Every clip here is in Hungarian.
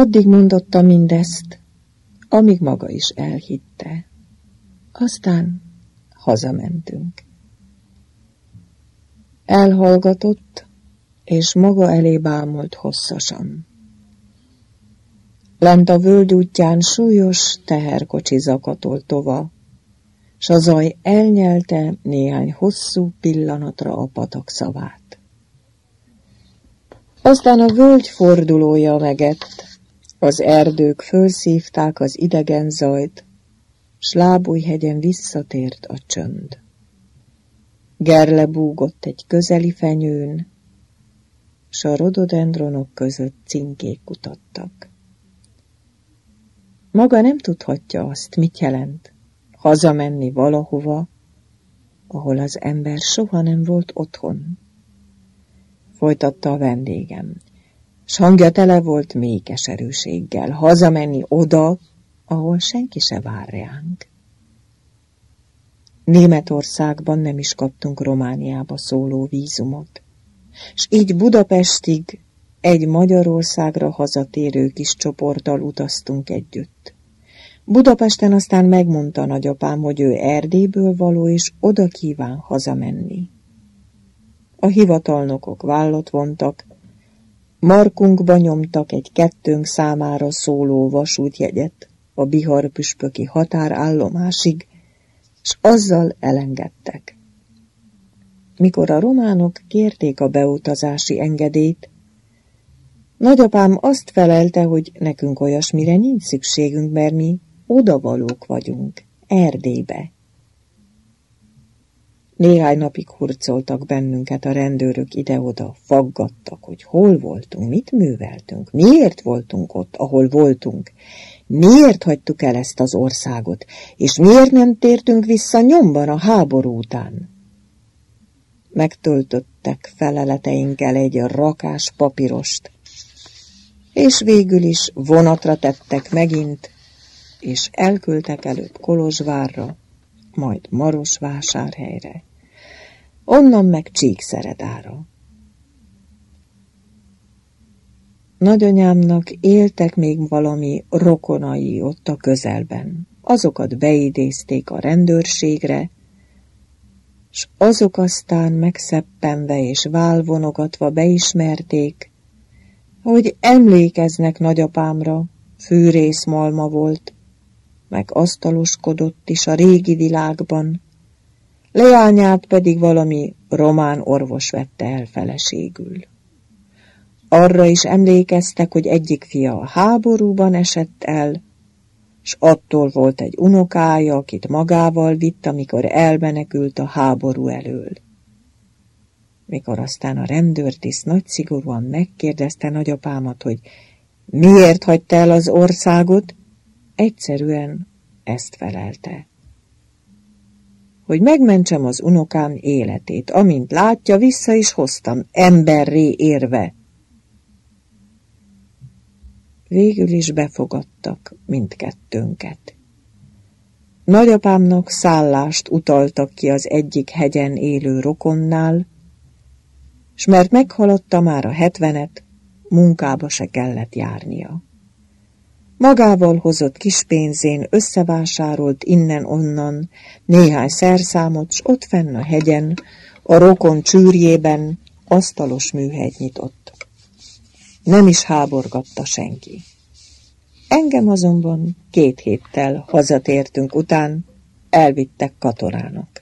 Addig mondotta mindezt, amíg maga is elhitte. Aztán hazamentünk. Elhallgatott, és maga elé bámult hosszasan. Lent a völgy útján súlyos teherkocsi zakatolt tova, s a zaj elnyelte néhány hosszú pillanatra a patak szavát. Aztán a völgy fordulója megett, az erdők fölszívták az idegen zajt, s Lábújhegyen visszatért a csönd. Gerle búgott egy közeli fenyőn, s a rododendronok között cinkék kutattak. Maga nem tudhatja azt, mit jelent hazamenni valahova, ahol az ember soha nem volt otthon. Folytatta a vendégem, s hangja tele volt mély keserűséggel. Hazamenni oda, ahol senki se vár ránk. Németországban nem is kaptunk Romániába szóló vízumot, s így Budapestig egy Magyarországra hazatérő kis csoporttal utaztunk együtt. Budapesten aztán megmondta nagyapám, hogy ő Erdélyből való, és oda kíván hazamenni. A hivatalnokok vállat vontak, markunkba nyomtak egy kettőnk számára szóló vasútjegyet a biharpüspöki határállomásig, s azzal elengedtek. Mikor a románok kérték a beutazási engedélyt, nagyapám azt felelte, hogy nekünk olyasmire nincs szükségünk, mert mi odavalók vagyunk, Erdélybe. Néhány napig hurcoltak bennünket a rendőrök ide-oda, faggattak, hogy hol voltunk, mit műveltünk, miért voltunk ott, ahol voltunk, miért hagytuk el ezt az országot, és miért nem tértünk vissza nyomban a háború után. Megtöltöttek feleleteinkkel egy rakás papírost, és végül is vonatra tettek megint, és elküldtek előbb Kolozsvárra, majd Marosvásárhelyre, onnan meg Csíkszeredára. Nagyanyámnak éltek még valami rokonai ott a közelben. Azokat beidézték a rendőrségre, s azok aztán megszeppenve és válvonogatva beismerték, hogy emlékeznek nagyapámra, fűrészmalma volt, meg asztaloskodott is a régi világban, leányát pedig valami román orvos vette el feleségül. Arra is emlékeztek, hogy egyik fia a háborúban esett el, s attól volt egy unokája, akit magával vitt, amikor elmenekült a háború elől. Mikor aztán a rendőrtiszt nagy szigorúan megkérdezte nagyapámat, hogy miért hagyta el az országot, egyszerűen ezt felelte. Hogy megmentsem az unokám életét, amint látja, vissza is hoztam, emberré érve. Végül is befogadtak mindkettőnket. Nagyapámnak szállást utaltak ki az egyik hegyen élő rokonnál, s mert meghaladta már a 70-et, munkába se kellett járnia. Magával hozott kis pénzén összevásárolt innen-onnan néhány szerszámot, s ott fenn a hegyen, a rokon csűrjében asztalos műhelyt nyitott. Nem is háborgatta senki. Engem azonban 2 héttel hazatértünk után elvittek katonának.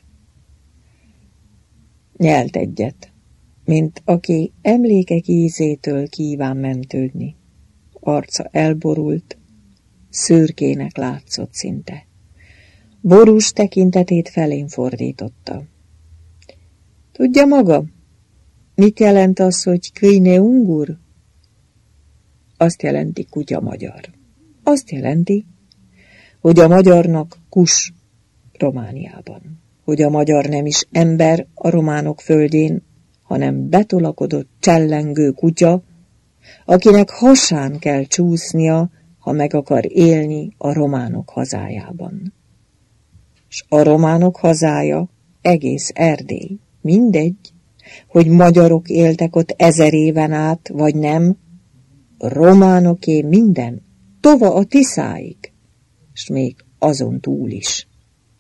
Nyelt egyet, mint aki emlékek ízétől kíván mentődni. Arca elborult, szürkének látszott szinte. Borús tekintetét felén fordította. Tudja maga, mit jelent az, hogy Kvine ungur? Azt jelenti kutya magyar. Azt jelenti, hogy a magyarnak kus Romániában. Hogy a magyar nem is ember a románok földjén, hanem betolakodott csellengő kutya, akinek hasán kell csúsznia, ha meg akar élni a románok hazájában. S a románok hazája egész Erdély, mindegy, hogy magyarok éltek ott 1000 éven át, vagy nem, románoké minden, tova a Tiszáig, s még azon túl is.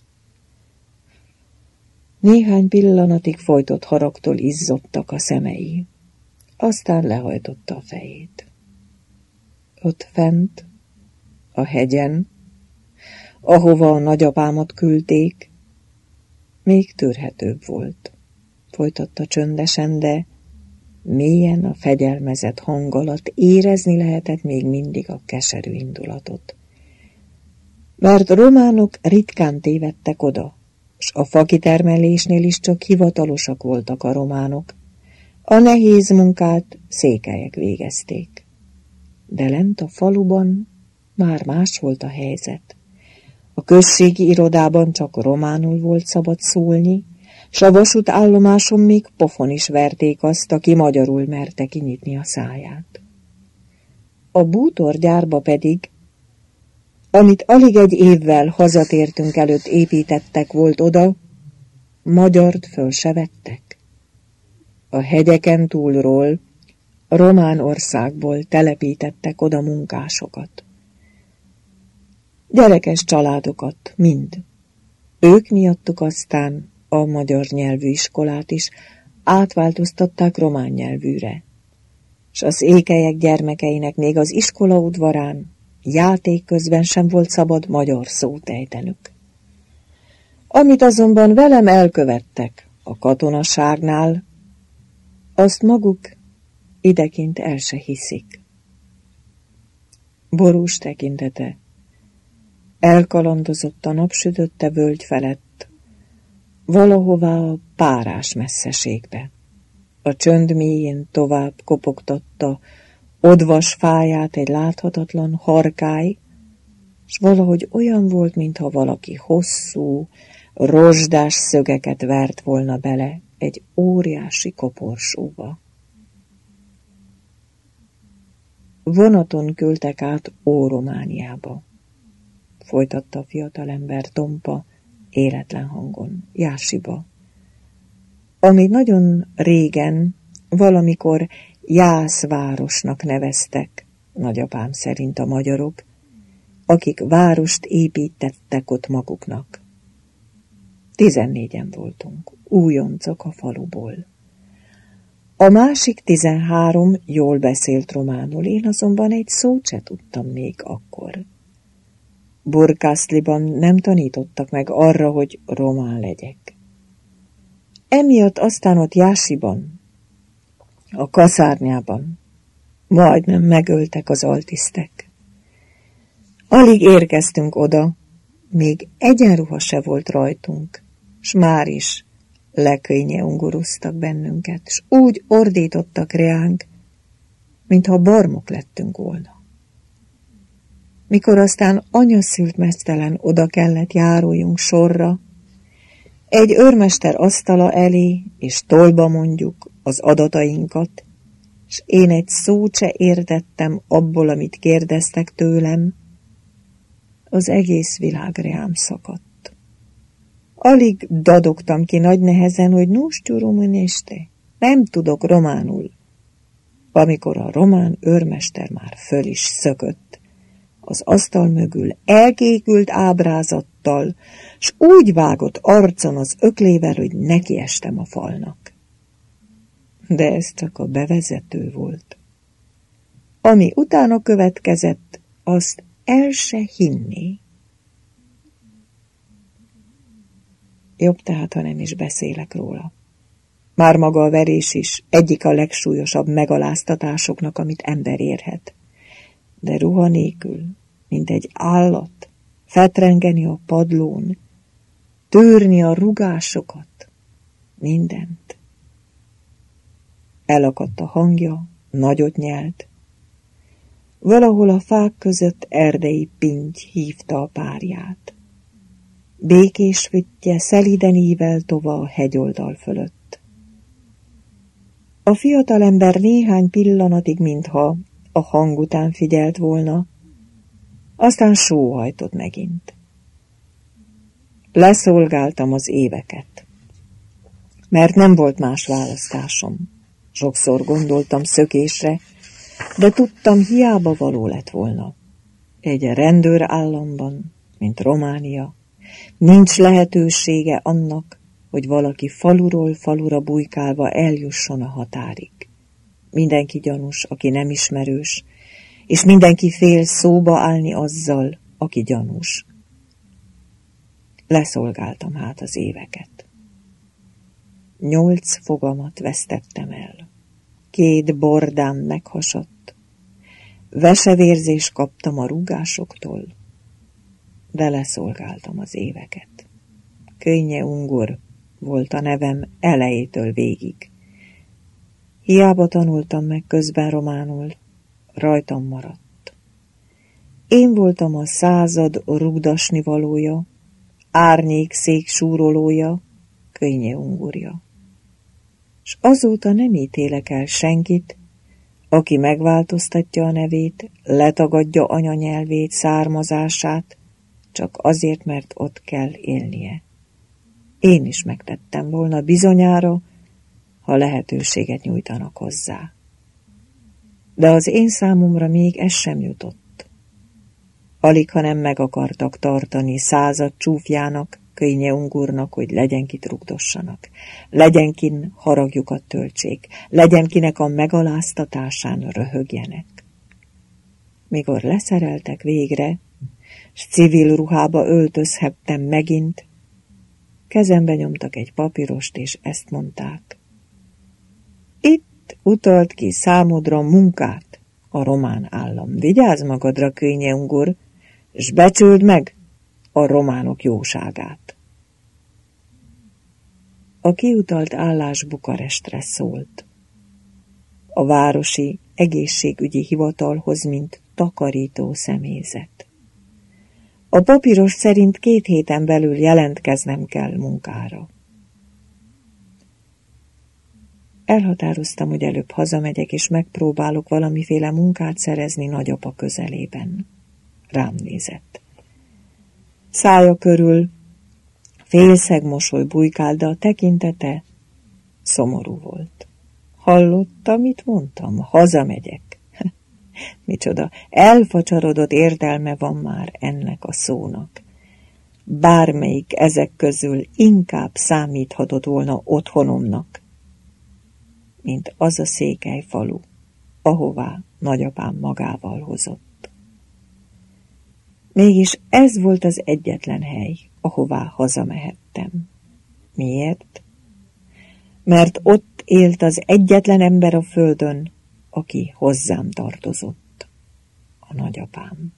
Néhány pillanatig folytott haragtól izzottak a szemei, aztán lehajtotta a fejét. Ott fent, a hegyen, ahova a nagyapámat küldték, még tűrhetőbb volt. Folytatta csöndesen, de mélyen a fegyelmezett hang alatt érezni lehetett még mindig a keserű indulatot. Mert románok ritkán tévedtek oda, s a fakitermelésnél is csak hivatalosak voltak a románok. A nehéz munkát székelyek végezték. De lent a faluban már más volt a helyzet. A községi irodában csak románul volt szabad szólni, s a vasútállomáson még pofon is verték azt, aki magyarul merte kinyitni a száját. A bútorgyárba pedig, amit alig egy évvel hazatértünk előtt építettek volt oda, magyart föl se vettek. A hegyeken túlról, román országból telepítettek oda munkásokat. Gyerekes családokat, mind. Ők miattuk aztán a magyar nyelvű iskolát is átváltoztatták román nyelvűre, s az ékelyek gyermekeinek még az iskola udvarán játék közben sem volt szabad magyar szót ejtenük. Amit azonban velem elkövettek a katonaságnál, azt maguk idekint el se hiszik. Borús tekintete elkalandozott a napsütötte völgy felett, valahová a párás messzeségbe. A csönd mélyén tovább kopogtatta odvas fáját egy láthatatlan harkály, s valahogy olyan volt, mintha valaki hosszú, rozsdás szögeket vert volna bele egy óriási koporsóba. Vonaton küldtek át Óromániába, folytatta a fiatalember tompa, életlen hangon, Jásiba, amit nagyon régen, valamikor Jászvárosnak neveztek, nagyapám szerint a magyarok, akik várost építettek ott maguknak. 14-en voltunk, újoncok a faluból. A másik 13 jól beszélt románul, én azonban egy szót se tudtam még akkor. Burkászliban nem tanítottak meg arra, hogy román legyek. Emiatt aztán ott Jásiban, a kaszárnyában majdnem megöltek az altisztek. Alig érkeztünk oda, még egyenruha se volt rajtunk, s már is lekönnye ungoroztak bennünket, s úgy ordítottak reánk, mintha barmok lettünk volna. Mikor aztán anyaszült meztelen oda kellett járuljunk sorra, egy őrmester asztala elé, és tolba mondjuk az adatainkat, s én egy szót se értettem abból, amit kérdeztek tőlem, az egész világ reám szakadt. Alig dadogtam ki nagy nehezen, hogy nusztyurumöneste, nem tudok románul, amikor a román őrmester már föl is szökött, az asztal mögül elkékült ábrázattal, s úgy vágott arcon az öklével, hogy nekiestem a falnak. De ez csak a bevezető volt. Ami utána következett, azt el se hinni. Jobb tehát, ha nem is beszélek róla. Már maga a verés is egyik a legsúlyosabb megaláztatásoknak, amit ember érhet. De ruha nélkül, mint egy állat, fetrengeni a padlón, tűrni a rugásokat, mindent. Elakadt a hangja, nagyot nyelt. Valahol a fák között erdei pinty hívta a párját. Békés füttye szeliden ível tova a hegyoldal fölött. A fiatalember néhány pillanatig, mintha a hang után figyelt volna, aztán sóhajtott megint. Leszolgáltam az éveket, mert nem volt más választásom. Sokszor gondoltam szökésre, de tudtam, hiába való lett volna. Egy rendőrállamban, mint Románia, nincs lehetősége annak, hogy valaki faluról falura bujkálva eljusson a határig. Mindenki gyanús, aki nem ismerős, és mindenki fél szóba állni azzal, aki gyanús. Leszolgáltam hát az éveket. 8 fogamat vesztettem el. 2 bordám meghasadt. Vesevérzést kaptam a rúgásoktól, de leszolgáltam az éveket. Könnye Ungur volt a nevem elejétől végig. Hiába tanultam meg közben románul, rajtam maradt. Én voltam a század rugdasnivalója, árnyékszék súrolója, Könnye Ungurja. S azóta nem ítélek el senkit, aki megváltoztatja a nevét, letagadja anyanyelvét, származását, csak azért, mert ott kell élnie. Én is megtettem volna bizonyára, ha lehetőséget nyújtanak hozzá. De az én számomra még ez sem jutott. Alig, ha nem meg akartak tartani 100 csúfjának, Könnye Ungurnak, hogy legyen kit rugdossanak, legyen kin haragjukat töltsék, legyen kinek a megaláztatásán röhögjenek. Mikor leszereltek végre, s civil ruhába öltözhettem megint, kezembe nyomtak egy papírost, és ezt mondták. Itt utalt ki számodra munkát a román állam. Vigyázz magadra, Könnye Ungur, s becsüld meg a románok jóságát. A kiutalt állás Bukarestre szólt. A városi egészségügyi hivatalhoz, mint takarító személyzet. A papíros szerint 2 héten belül jelentkeznem kell munkára. Elhatároztam, hogy előbb hazamegyek, és megpróbálok valamiféle munkát szerezni nagyapa közelében. Rám nézett. Szája körül félszeg mosoly bujkált, de a tekintete szomorú volt. Hallotta, mit mondtam? Hazamegyek. Micsoda elfacsarodott értelme van már ennek a szónak. Bármelyik ezek közül inkább számíthatott volna otthonomnak, mint az a Székelyfalu, ahová nagyapám magával hozott. Mégis ez volt az egyetlen hely, ahová hazamehettem. Miért? Mert ott élt az egyetlen ember a földön, aki hozzám tartozott, a nagyapám.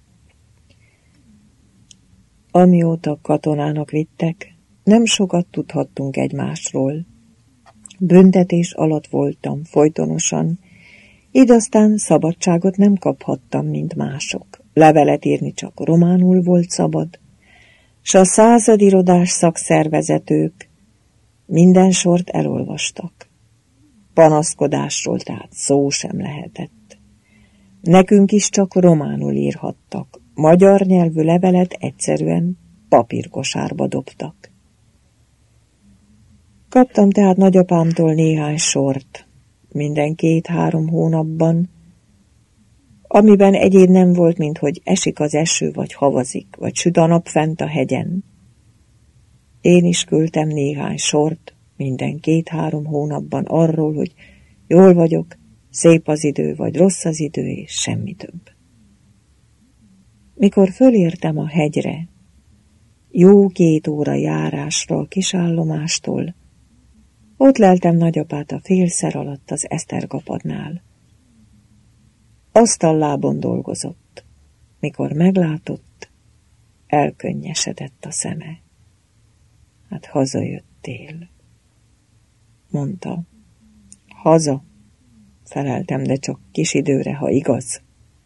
Amióta katonának vittek, nem sokat tudhattunk egymásról. Büntetés alatt voltam folytonosan, így aztán szabadságot nem kaphattam, mint mások. Levelet írni csak románul volt szabad, s a századirodás szakszervezetők minden sort elolvastak. Panaszkodásról tehát szó sem lehetett. Nekünk is csak románul írhattak, magyar nyelvű levelet egyszerűen papírkosárba dobtak. Kaptam tehát nagyapámtól néhány sort, minden 2-3 hónapban, amiben egyéb nem volt, mint hogy esik az eső, vagy havazik, vagy süt a nap fent a hegyen. Én is küldtem néhány sort, minden 2-3 hónapban arról, hogy jól vagyok, szép az idő, vagy rossz az idő, és semmi több. Mikor fölértem a hegyre, jó 2 óra járásra a kisállomástól, ott leltem nagyapát a félszer alatt az esztergapadnál. Asztallábon dolgozott. Mikor meglátott, elkönnyesedett a szeme. Hát hazajöttél, mondta. Haza, feleltem, de csak kis időre, ha igaz.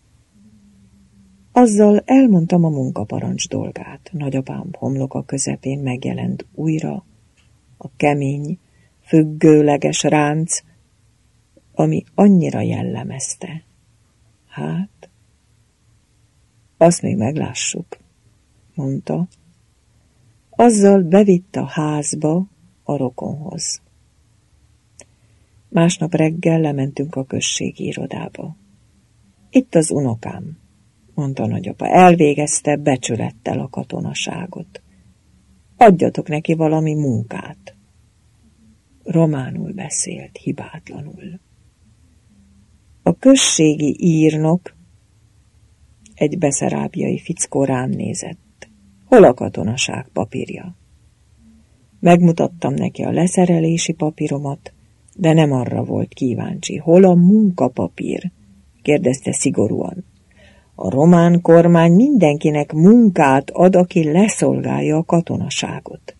Azzal elmondtam a munkaparancs dolgát. Nagyapám homloka közepén megjelent újra a kemény, függőleges ránc, ami annyira jellemezte. Hát, azt még meglássuk, mondta. Azzal bevitt a házba a rokonhoz. Másnap reggel lementünk a községi irodába. Itt az unokám, mondta nagyapa, elvégezte becsülettel a katonaságot. Adjatok neki valami munkát. Románul beszélt, hibátlanul. A községi írnok, egy beszerábiai fickó rám nézett. Hol a katonaság papírja? Megmutattam neki a leszerelési papíromat, de nem arra volt kíváncsi. Hol a munkapapír? Kérdezte szigorúan. A román kormány mindenkinek munkát ad, aki leszolgálja a katonaságot.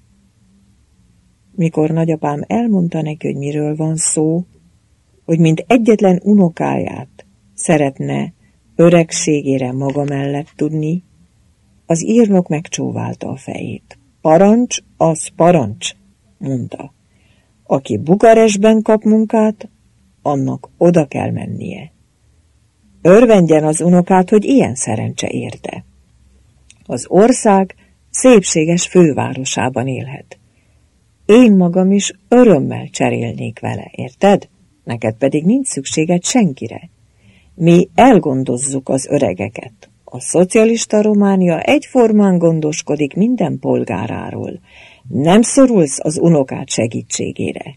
Mikor nagyapám elmondta neki, hogy miről van szó, hogy mint egyetlen unokáját szeretne öregségére maga mellett tudni, az írnok megcsóválta a fejét. Parancs, az parancs, mondta. Aki Bukarestben kap munkát, annak oda kell mennie. Örvendjen az unokát, hogy ilyen szerencse érte. Az ország szépséges fővárosában élhet. Én magam is örömmel cserélnék vele, érted? Neked pedig nincs szükséged senkire. Mi elgondozzuk az öregeket. A szocialista Románia egyformán gondoskodik minden polgáráról. Nem szorulsz az unokát segítségére.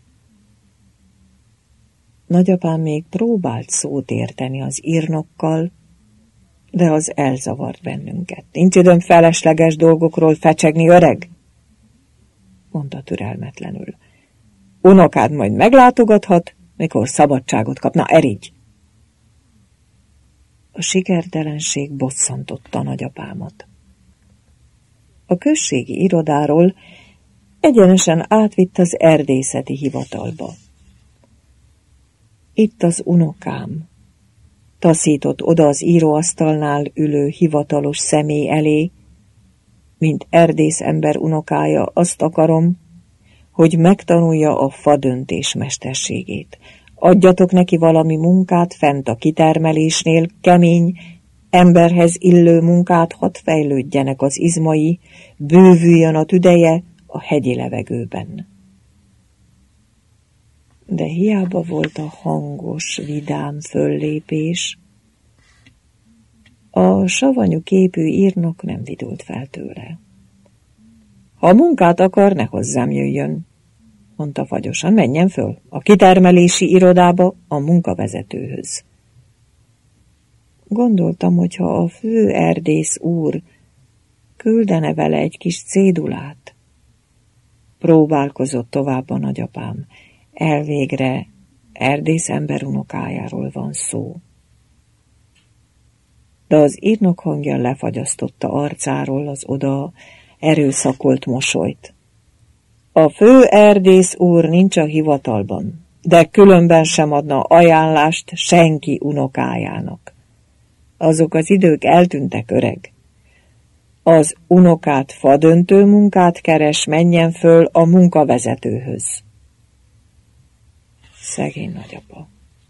Nagyapám még próbált szót érteni az írnokkal, de az elzavart bennünket. Nincs időm felesleges dolgokról fecsegni, öreg, mondta türelmetlenül. Unokád majd meglátogathat, mikor szabadságot kap. Na, erigy! A sikertelenség bosszantotta nagyapámat. A községi irodáról egyenesen átvitt az erdészeti hivatalba. Itt az unokám, taszított oda az íróasztalnál ülő hivatalos személy elé, mint erdészember unokája, azt akarom, hogy megtanulja a fadöntés mesterségét. Adjatok neki valami munkát fent a kitermelésnél, kemény, emberhez illő munkát, hadd fejlődjenek az izmai, bővüljön a tüdeje a hegyi levegőben. De hiába volt a hangos, vidám föllépés, a savanyú képű írnok nem vidult fel tőle. Ha munkát akar, ne hozzám jöjjön, mondta fagyosan, menjen föl a kitermelési irodába a munkavezetőhöz. Gondoltam, hogy ha a főerdész úr küldene vele egy kis cédulát. Próbálkozott tovább a nagyapám. Elvégre erdészember unokájáról van szó. De az írnok hangja lefagyasztotta arcáról az oda erőszakolt mosolyt. A főerdész úr nincs a hivatalban, de különben sem adna ajánlást senki unokájának. Azok az idők eltűntek, öreg. Az unokát fadöntő munkát keres, menjen föl a munkavezetőhöz. Szegény nagyapa.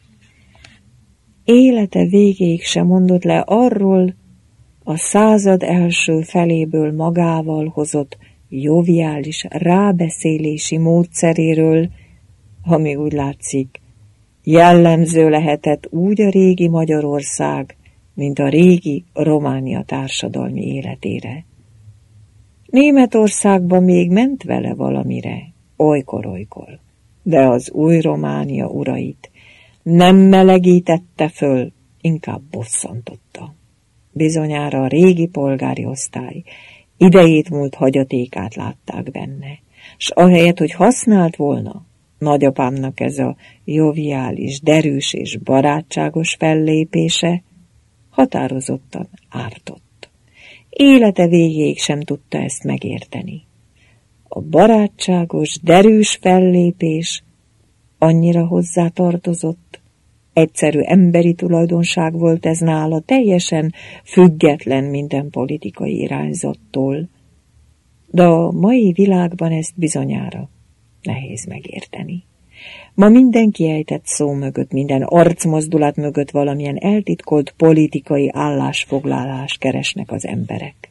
Élete végéig sem mondott le arról a század első feléből magával hozott joviális rábeszélési módszeréről, ami úgy látszik, jellemző lehetett úgy a régi Magyarország, mint a régi Románia társadalmi életére. Németországban még ment vele valamire, olykor-olykor, de az új Románia urait nem melegítette föl, inkább bosszantotta. Bizonyára a régi polgári osztály idejét múlt hagyatékát látták benne, s ahelyett, hogy használt volna, nagyapámnak ez a joviális, derűs és barátságos fellépése határozottan ártott. Élete végéig sem tudta ezt megérteni. A barátságos, derűs fellépés annyira hozzá tartozott, egyszerű emberi tulajdonság volt ez nála, teljesen független minden politikai irányzattól, de a mai világban ezt bizonyára nehéz megérteni. Ma minden kiejtett szó mögött, minden arcmozdulat mögött valamilyen eltitkolt politikai állásfoglalást keresnek az emberek.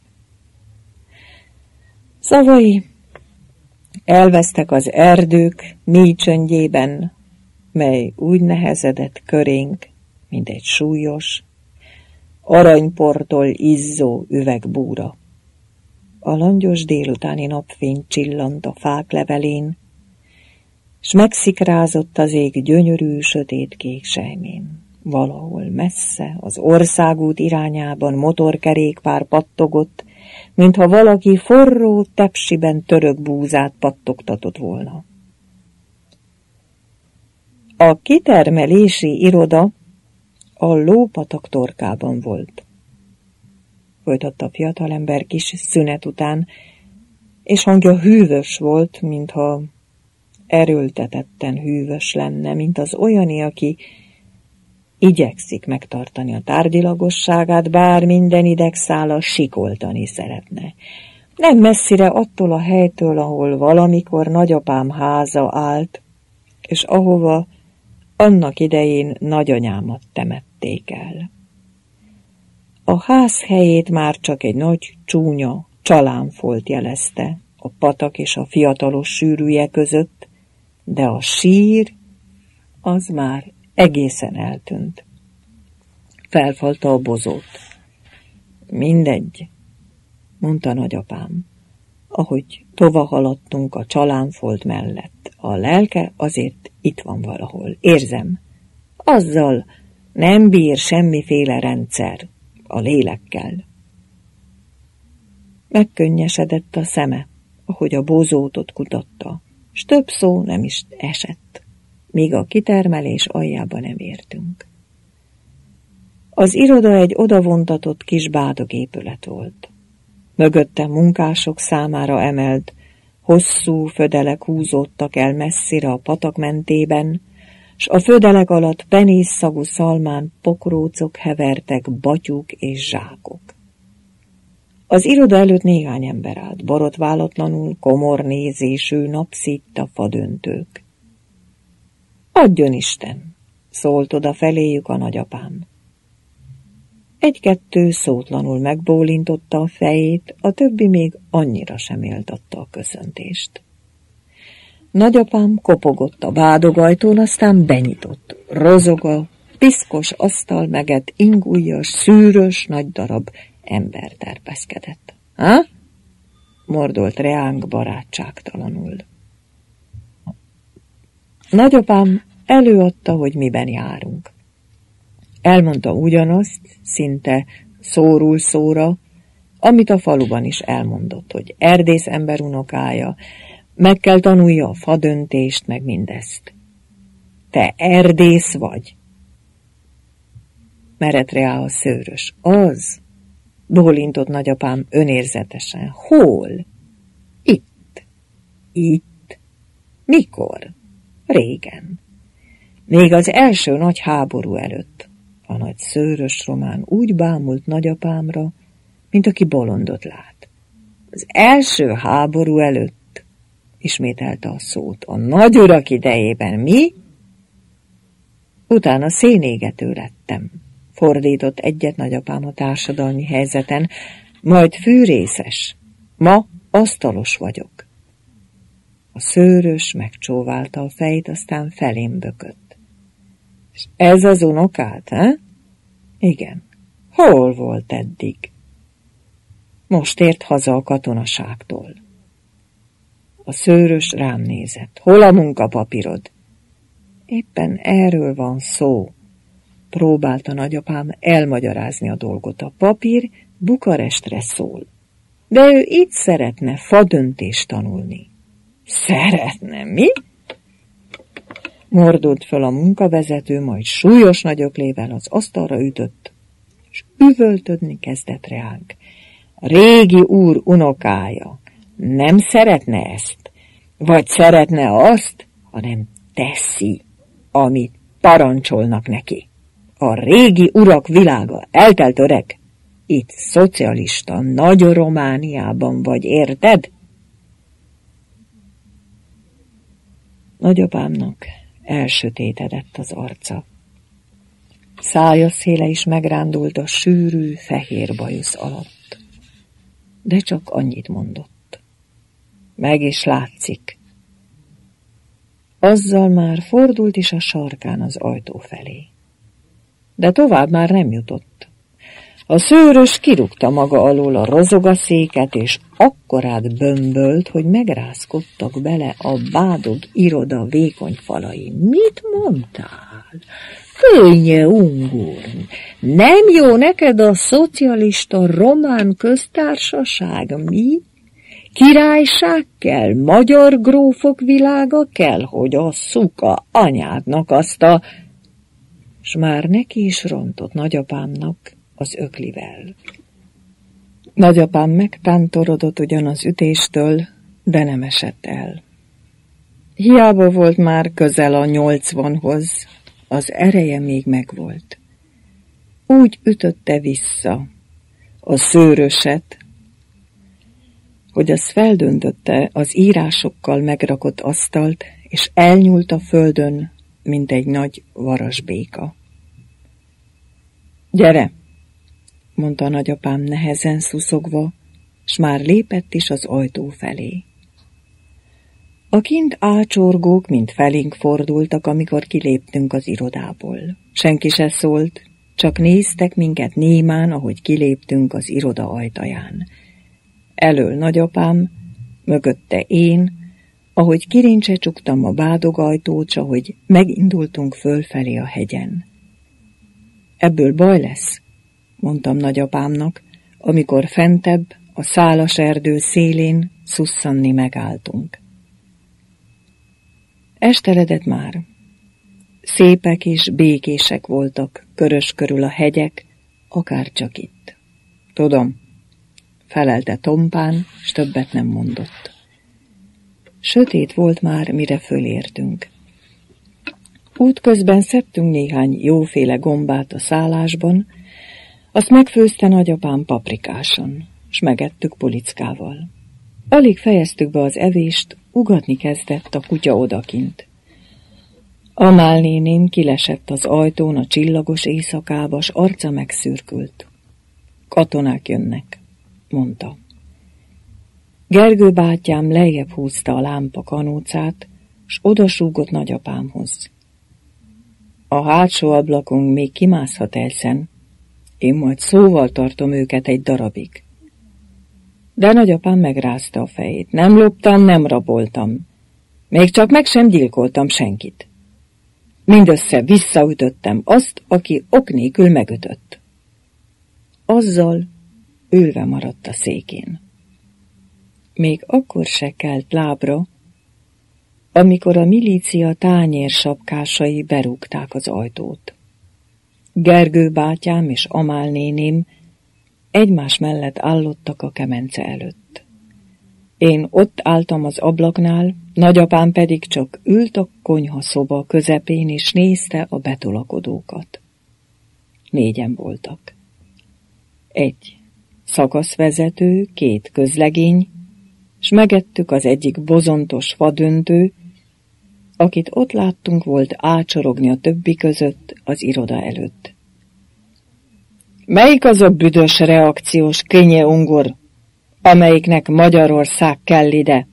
Szavai elvesztek az erdők mély csöndjében, mely úgy nehezedett körénk, mint egy súlyos, aranyportól izzó üvegbúra. A langyos délutáni napfény csillant a fák levelén, s megszikrázott az ég gyönyörű sötétkék sejmén. Valahol messze, az országút irányában motorkerékpár pattogott, mintha valaki forró tepsiben török búzát pattogtatott volna. A kitermelési iroda a Lópatak torkában volt. Folytatta a fiatalember kis szünet után, és hangja hűvös volt, mintha erőltetetten hűvös lenne, mint az olyani, aki igyekszik megtartani a tárgyilagosságát, bár minden idegszála sikoltani szeretne. Nem messzire attól a helytől, ahol valamikor nagyapám háza állt, és ahova annak idején nagyanyámat temették el. A ház helyét már csak egy nagy, csúnya csalánfolt jelezte a patak és a fiatalos sűrűje között, de a sír az már egészen eltűnt. Felfalta a bozót. Mindegy, mondta nagyapám, ahogy tovahaladtunk a csalánfolt mellett. A lelke azért itt van valahol, érzem. Azzal nem bír semmiféle rendszer, a lélekkel. Megkönnyesedett a szeme, ahogy a bozótot kutatta, s több szó nem is esett, míg a kitermelés aljába nem értünk. Az iroda egy odavontatott kis bádogépület volt. Mögötte munkások számára emelt, hosszú födelek húzódtak el messzire a patak mentében, s a födelek alatt penészszagú szalmán pokrócok hevertek, batyuk és zsákok. Az iroda előtt néhány ember állt, borotválatlanul, komor nézésű, napszitta fadöntők. Adjon Isten, szólt oda feléjük a nagyapám. Egy-kettő szótlanul megbólintotta a fejét, a többi még annyira sem éltatta a köszöntést. Nagyapám kopogott a bádogajtón, aztán benyitott. Rozog a piszkos asztal meget ingujjas, szűrös, nagy darab ember terpeszkedett. Ha? Mordolt reánk barátságtalanul. Nagyapám előadta, hogy miben járunk. Elmondta ugyanazt, szinte szóról szóra, amit a faluban is elmondott, hogy erdész ember unokája, meg kell tanulja a fadöntést, meg mindezt. Te erdész vagy? Merett rá a szőrös. Az, bólintott nagyapám önérzetesen. Hol? Itt. Itt. Mikor? Régen. Még az első nagy háború előtt. A nagy szőrös román úgy bámult nagyapámra, mint aki bolondot lát. Az első háború előtt, ismételte a szót, a nagyurak idejében mi? Utána szénégető lettem, fordított egyet nagyapám a társadalmi helyzeten, majd fűrészes, ma asztalos vagyok. A szőrös megcsóválta a fejét, aztán felém bökött. És ez az unokád, he? Igen. Hol volt eddig? Most ért haza a katonaságtól. A szőrös rám nézett. Hol a munkapapírod? Éppen erről van szó. Próbálta nagyapám elmagyarázni a dolgot. A papír Bukarestre szól. De ő itt szeretne fadöntést tanulni. Szeretne, mi? Mordult föl a munkavezető, majd súlyos nagyöklével az asztalra ütött, és üvöltödni kezdett reánk. Régi úr unokája nem szeretne ezt, vagy szeretne azt, hanem teszi, amit parancsolnak neki. A régi urak világa eltelt öreg. Itt szocialista nagy Romániában vagy, érted? Nagyapámnak elsötétedett az arca. Szája széle is megrándult a sűrű, fehér bajusz alatt. De csak annyit mondott. Meg is látszik. Azzal már fordult is a sarkán az ajtó felé. De tovább már nem jutott. A szőrös kirúgta maga alól a rozogaszéket, és akkorát bömbölt, hogy megrázkodtak bele a bádog iroda vékony falai. Mit mondtál? Könnye, Ungur! Nem jó neked a szocialista román köztársaság, mi? Királyság kell, magyar grófok világa kell, hogy asszuk a anyádnak azt a... S már neki is rontott nagyapámnak az öklivel. Nagyapám megtántorodott ugyan az ütéstől, de nem esett el. Hiába volt már közel a 80-hoz, az ereje még megvolt. Úgy ütötte vissza a szőröset, hogy az feldöntötte az írásokkal megrakott asztalt, és elnyúlt a földön, mint egy nagy varasbéka. Gyere, mondta a nagyapám nehezen szuszogva, s már lépett is az ajtó felé. A kint ácsorgók mind felénk fordultak, amikor kiléptünk az irodából. Senki se szólt, csak néztek minket némán, ahogy kiléptünk az iroda ajtaján. Elől nagyapám, mögötte én, ahogy kirincse csuktam a bádogajtót, s ahogy megindultunk fölfelé a hegyen. Ebből baj lesz, mondtam nagyapámnak, amikor fentebb, a szálas erdő szélén szusszanni megálltunk. Esteledett már. Szépek és békések voltak körös körül a hegyek, akárcsak itt. Tudom, felelte tompán, s többet nem mondott. Sötét volt már, mire fölértünk. Útközben szedtünk néhány jóféle gombát a szálásban, azt megfőzte nagyapám paprikáson, s megettük polickával. Alig fejeztük be az evést, ugatni kezdett a kutya odakint. Amál néném kilesett az ajtón a csillagos éjszakába, s arca megszürkült. Katonák jönnek, mondta. Gergő bátyám lejjebb húzta a lámpa kanócát, s odasúgott nagyapámhoz. A hátsó ablakon még kimászhat elszen, én majd szóval tartom őket egy darabig. De nagyapám megrázta a fejét. Nem loptam, nem raboltam. Még csak meg sem gyilkoltam senkit. Mindössze visszaütöttem azt, aki ok nélkül megütött. Azzal ülve maradt a székén. Még akkor se kelt lábra, amikor a milícia tányérsapkásai berúgták az ajtót. Gergő bátyám és Amál néném egymás mellett állottak a kemence előtt. Én ott álltam az ablaknál, nagyapám pedig csak ült a konyhaszoba közepén, és nézte a betolakodókat. 4 voltak. 1 szakaszvezető, 2 közlegény, s megettük az egyik bozontos vadöntő, akit ott láttunk, volt ácsorogni a többi között az iroda előtt. Melyik az a büdös reakciós Könnye Ungur, amelyiknek Magyarország kell ide?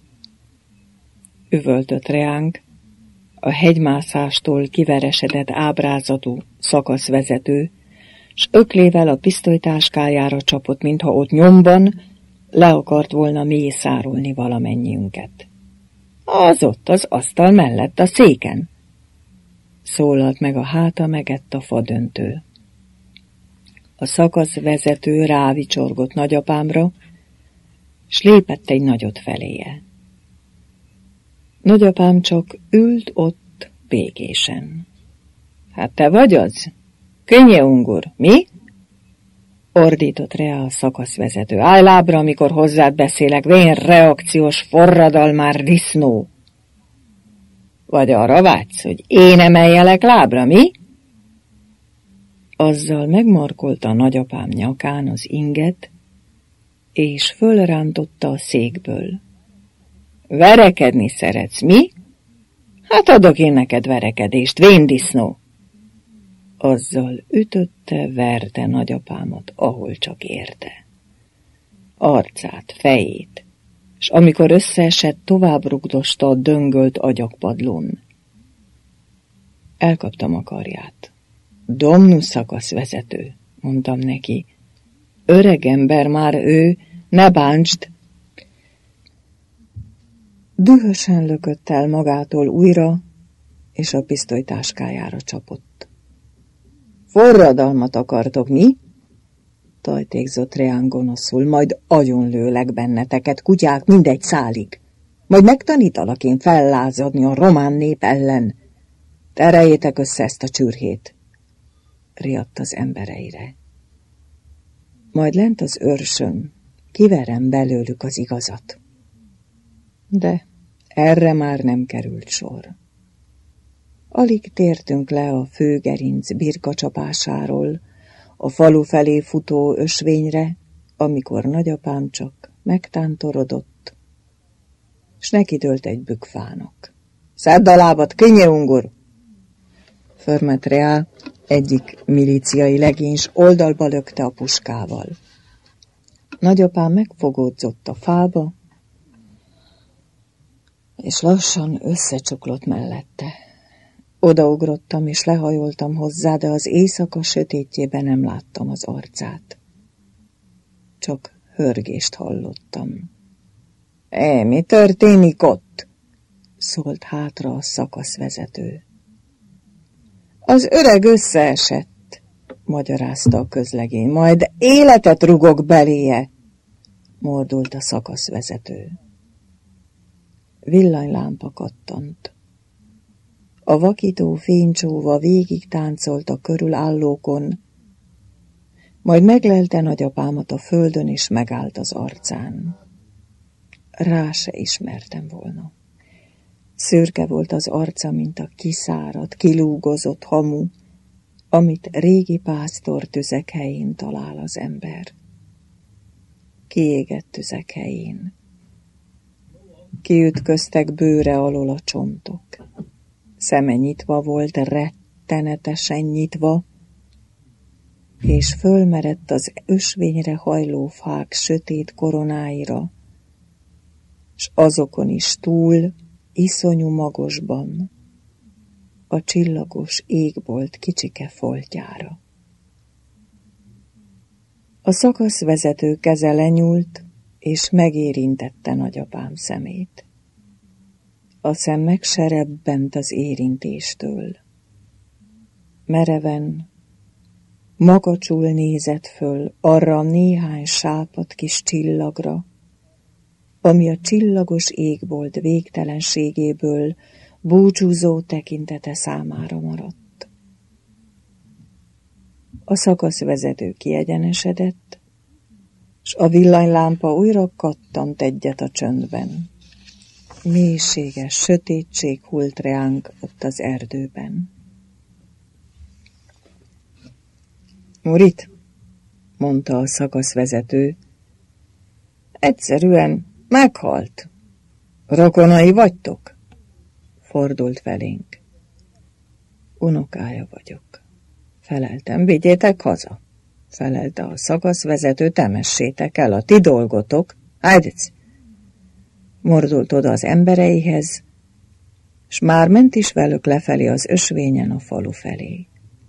Üvöltött reánk a hegymászástól kiveresedett ábrázatú szakaszvezető, s öklével a pisztolytáskájára csapott, mintha ott nyomban le akart volna mészárolni valamennyiünket. Az ott az asztal mellett a széken, szólalt meg a háta megett a fadöntő. A szakaszvezető rávicsorgott nagyapámra, s lépett egy nagyot feléje. Nagyapám csak ült ott békésen. Hát te vagy az? Könnye Ungur, mi? Ordított rá a szakaszvezető. Állj lábra, amikor hozzád beszélek, vén reakciós forradalmár disznó. Vagy arra vágysz, hogy én emeljelek lábra, mi? Azzal megmarkolta a nagyapám nyakán az inget, és fölrántotta a székből. Verekedni szeretsz, mi? Hát adok én neked verekedést, véndisznó! Azzal ütötte, verte nagyapámat, ahol csak érte. Arcát, fejét, s amikor összeesett, tovább rugdosta a döngölt agyagpadlón. Elkaptam a karját. Domnus szakaszvezető, mondtam neki, Öregember már ő, ne bántsd! Dühösen lökött el magától újra, és a pisztolytáskájára csapott. Forradalmat akartok, mi? Tajtékzott Reán gonoszul, majd agyonlőlek benneteket, kutyák, mindegy szálig. Majd megtanítalak én fellázadni a román nép ellen. Tereljétek össze ezt a csürhét, riadt az embereire. Majd lent az őrsön kiverem belőlük az igazat. De erre már nem került sor. Alig tértünk le a főgerinc birkacsapásáról, a falu felé futó ösvényre, amikor nagyapám csak megtántorodott, s nekidőlt egy bükfának. Szedd a lábad, könnyű Förmet Reá, egyik milíciai legény oldalba lökte a puskával. Nagyapám megfogódzott a fába, és lassan összecsuklott mellette. Odaugrottam és lehajoltam hozzá, de az éjszaka sötétjében nem láttam az arcát. Csak hörgést hallottam. Mi történik ott? Szólt hátra a szakaszvezető. Az öreg összeesett, magyarázta a közlegény, majd életet rugok beléje, mordult a szakaszvezető. Villanylámpa kattant. A vakító fénycsóva végig táncolt a körülállókon, majd meglelte nagyapámat a földön, és megállt az arcán. Rá se ismertem volna. Szürke volt az arca, mint a kiszáradt, kilúgozott hamu, amit régi pásztor tüzek helyén talál az ember. Kiégett tüzek helyén. Kiütköztek bőre alól a csontok. Szeme nyitva volt, rettenetesen nyitva, és fölmerett az ösvényre hajló fák sötét koronáira, s azokon is túl, iszonyú magosban, a csillagos égbolt kicsike foltjára. A szakaszvezető keze lenyúlt, és megérintette nagyapám szemét. A szem megserebbent az érintéstől. Mereven, makacsul nézett föl arra a néhány sápadt kis csillagra, ami a csillagos égbolt végtelenségéből búcsúzó tekintete számára maradt. A szakaszvezető kiegyenesedett, s a villanylámpa újra kattant egyet a csöndben. Mélységes sötétség hult reánk ott az erdőben. Murit, mondta a szakaszvezető, egyszerűen meghalt. Rokonai vagytok? Fordult felénk. Unokája vagyok. Feleltem, vigyétek haza. Felelte a szakaszvezető, temessétek el a ti dolgotok. Hájdec! Mordult oda az embereihez, s már ment is velük lefelé az ösvényen a falu felé.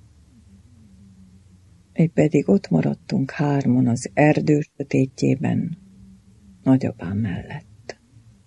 Mi pedig ott maradtunk hárman az erdő sötétjében, nagyapám mellett.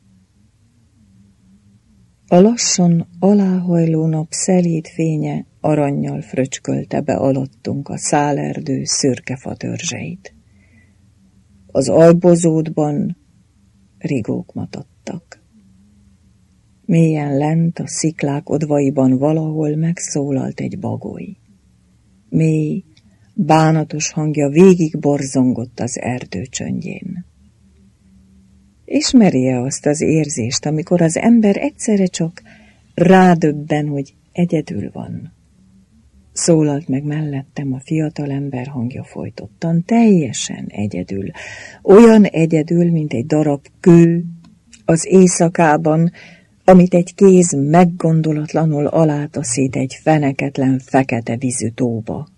A lassan aláhajló nap szelíd fénye arannyal fröcskölte be alattunk a szálerdő szürke fatörzseit. Az albozódban rigók matadtak. Mélyen lent a sziklák odvaiban valahol megszólalt egy bagoly. Mély, bánatos hangja végig borzongott az erdő csöndjén. Ismeri-e azt az érzést, amikor az ember egyszerre csak rádöbben, hogy egyedül van? Szólalt meg mellettem a fiatalember hangja folytottan, teljesen egyedül, olyan egyedül, mint egy darab kő az éjszakában, amit egy kéz meggondolatlanul alátaszít egy feneketlen fekete vízű tóba.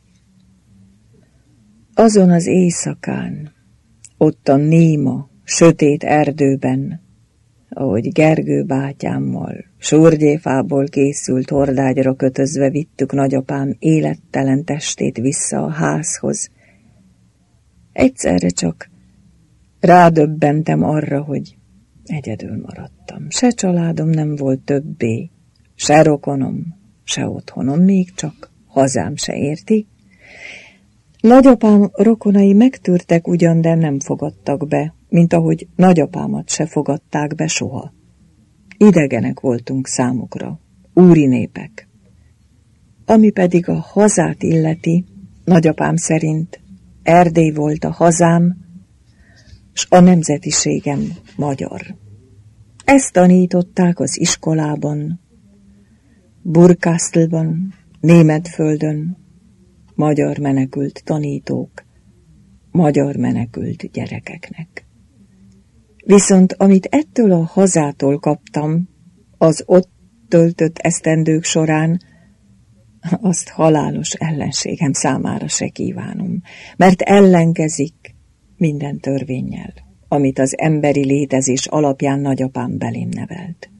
Azon az éjszakán, ott a néma, sötét erdőben, ahogy Gergő bátyámmal surgyéfából készült hordágyra kötözve vittük nagyapám élettelen testét vissza a házhoz, Egyszerre csak rádöbbentem arra, hogy egyedül maradtam. Se családom nem volt többé, se rokonom, se otthonom, még csak hazám se érti. Nagyapám rokonai megtűrtek ugyan, de nem fogadtak be, mint ahogy nagyapámat se fogadták be soha. Idegenek voltunk számukra, úri népek. Ami pedig a hazát illeti, nagyapám szerint Erdély volt a hazám, s a nemzetiségem magyar. Ezt tanították az iskolában, Burkastelban, Németföldön, magyar menekült tanítók, magyar menekült gyerekeknek. Viszont amit ettől a hazától kaptam, az ott töltött esztendők során, azt halálos ellenségem számára se kívánom, mert ellenkezik minden törvénnyel, amit az emberi létezés alapján nagyapám belém nevelt.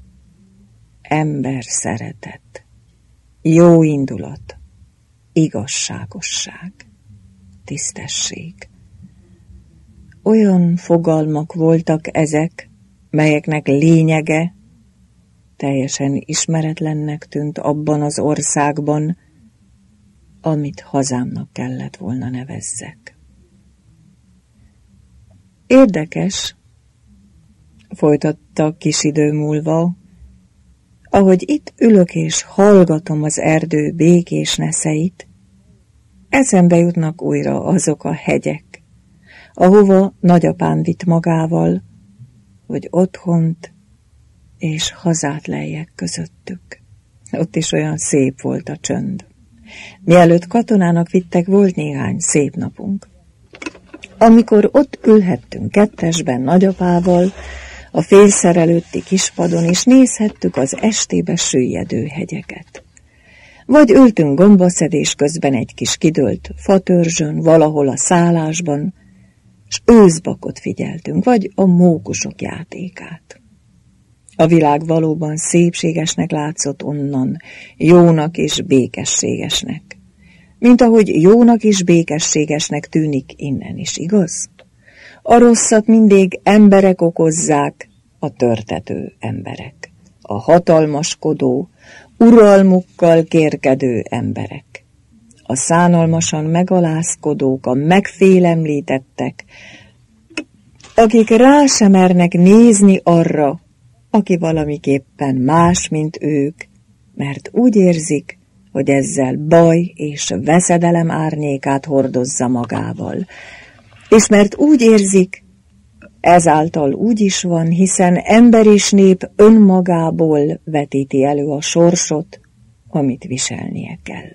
Ember szeretet, jó indulat, igazságosság, tisztesség. Olyan fogalmak voltak ezek, melyeknek lényege teljesen ismeretlennek tűnt abban az országban, amit hazámnak kellett volna nevezzek. Érdekes, folytatta kis idő múlva, ahogy itt ülök és hallgatom az erdő békés neszeit, eszembe jutnak újra azok a hegyek, ahova nagyapám vitt magával, hogy otthont és hazát lejjek közöttük. Ott is olyan szép volt a csönd. Mielőtt katonának vittek, volt néhány szép napunk. Amikor ott ülhettünk kettesben nagyapával, a félszer előtti kispadon, és nézhettük az estébe süllyedő hegyeket. Vagy ültünk gombaszedés közben egy kis kidőlt fatörzsön, valahol a szállásban, s őszbakot figyeltünk, vagy a mókusok játékát. A világ valóban szépségesnek látszott onnan, jónak és békességesnek. Mint ahogy jónak és békességesnek tűnik innen is, igaz? A rosszat mindig emberek okozzák, a törtető emberek, a hatalmaskodó, uralmukkal kérkedő emberek, a szánalmasan megalázkodók, a megfélemlítettek, akik rá sem mernek nézni arra, aki valamiképpen más, mint ők, mert úgy érzik, hogy ezzel baj és veszedelem árnyékát hordozza magával. És mert úgy érzik, ezáltal úgy is van, hiszen ember és nép önmagából vetíti elő a sorsot, amit viselnie kell.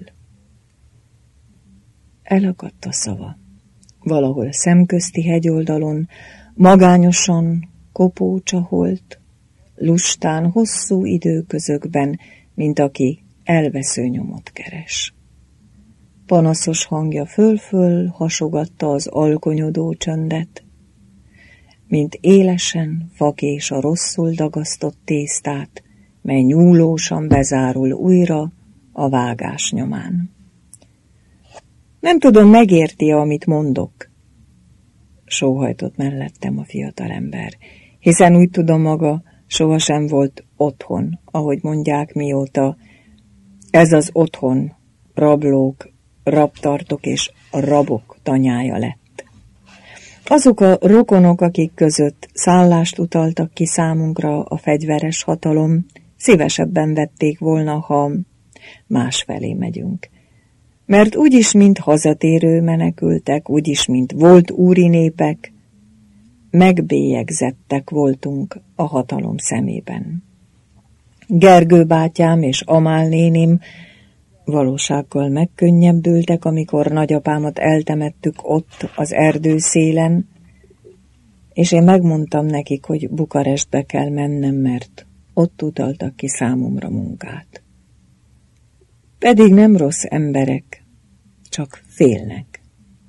Elakadt a szava. Valahol szemközti hegyoldalon, magányosan kopócsaholt, lustán hosszú időközökben, mint aki elvesző nyomot keres. Panaszos hangja föl-föl hasogatta az alkonyodó csöndet, mint élesen fakés a rosszul dagasztott tésztát, mely nyúlósan bezárul újra a vágás nyomán. Nem tudom, megérti-e, amit mondok, sóhajtott mellettem a fiatalember, hiszen úgy tudom, maga sohasem volt otthon, ahogy mondják, mióta ez az otthon rablók, rabtartok és rabok tanyája lett. Azok a rokonok, akik között szállást utaltak ki számunkra a fegyveres hatalom, szívesebben vették volna, ha másfelé megyünk. Mert úgyis, mint hazatérő menekültek, úgyis, mint volt úri népek, megbélyegzettek voltunk a hatalom szemében. Gergő bátyám és Amál nénim valósággal megkönnyebbültek, amikor nagyapámat eltemettük ott az erdő szélen, és én megmondtam nekik, hogy Bukarestbe kell mennem, mert ott utaltak ki számomra munkát. Pedig nem rossz emberek, csak félnek.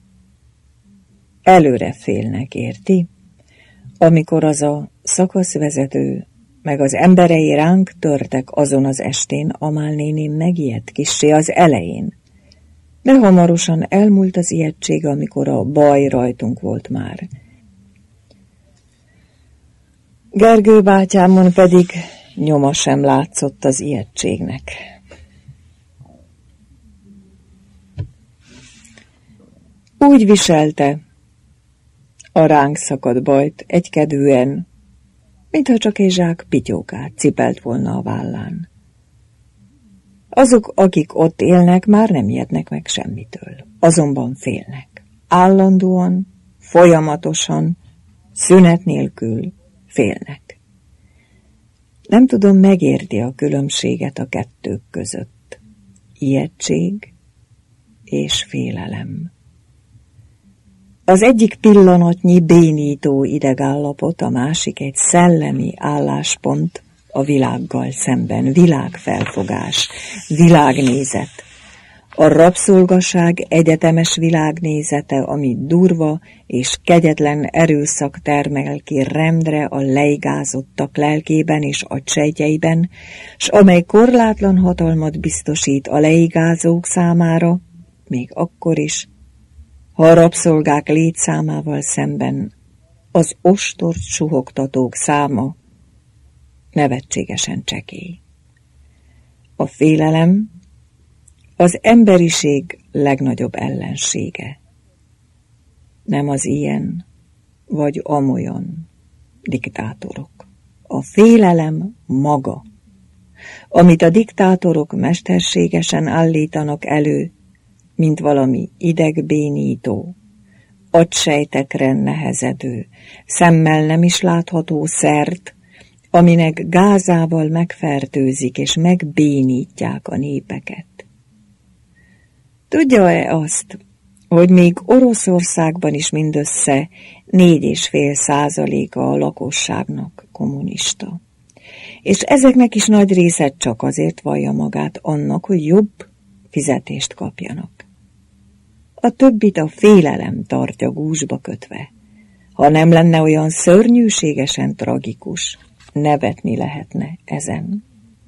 Előre félnek, érti? Amikor az a szakaszvezető meg az emberei ránk törtek azon az estén, Amál néném megijedt kissé az elején. De hamarosan elmúlt az ijegység, amikor a baj rajtunk volt már. Gergő bátyámon pedig nyoma sem látszott az ijegységnek. Úgy viselte a ránk szakadt bajt egykedvűen, mintha csak egy zsák pityókát cipelt volna a vállán. Azok, akik ott élnek, már nem ijednek meg semmitől, azonban félnek. Állandóan, folyamatosan, szünet nélkül félnek. Nem tudom, megérti a különbséget a kettők között. Ijegység és félelem. Az egyik pillanatnyi bénító idegállapot, a másik egy szellemi álláspont a világgal szemben, világfelfogás, világnézet. A rabszolgaság egyetemes világnézete, ami durva és kegyetlen erőszak termel ki rendre a leigázottak lelkében és agysejtjeiben, s amely korlátlan hatalmat biztosít a leigázók számára, még akkor is, ha a rabszolgák létszámával szemben az ostort suhogtatók száma nevetségesen csekély. A félelem az emberiség legnagyobb ellensége. Nem az ilyen vagy amolyan diktátorok. A félelem maga, amit a diktátorok mesterségesen állítanak elő, mint valami idegbénító, agysejtekre nehezedő, szemmel nem is látható szert, aminek gázával megfertőzik és megbénítják a népeket. Tudja-e azt, hogy még Oroszországban is mindössze 4,5% a lakosságnak kommunista, és ezeknek is nagy része csak azért vallja magát annak, hogy jobb fizetést kapjanak. A többit a félelem tartja gúzsba kötve. Ha nem lenne olyan szörnyűségesen tragikus, nevetni lehetne ezen.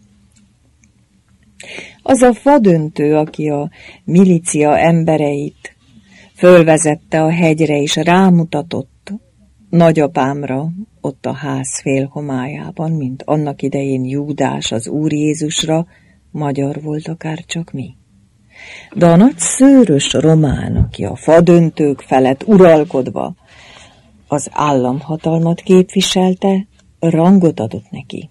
Az a fadöntő, aki a milícia embereit fölvezette a hegyre és rámutatott nagyapámra ott a ház félhomályában, mint annak idején Júdás az Úr Jézusra, magyar volt akár csak mi. De a nagy szőrös román, aki a fadöntők felett uralkodva az államhatalmat képviselte, rangot adott neki.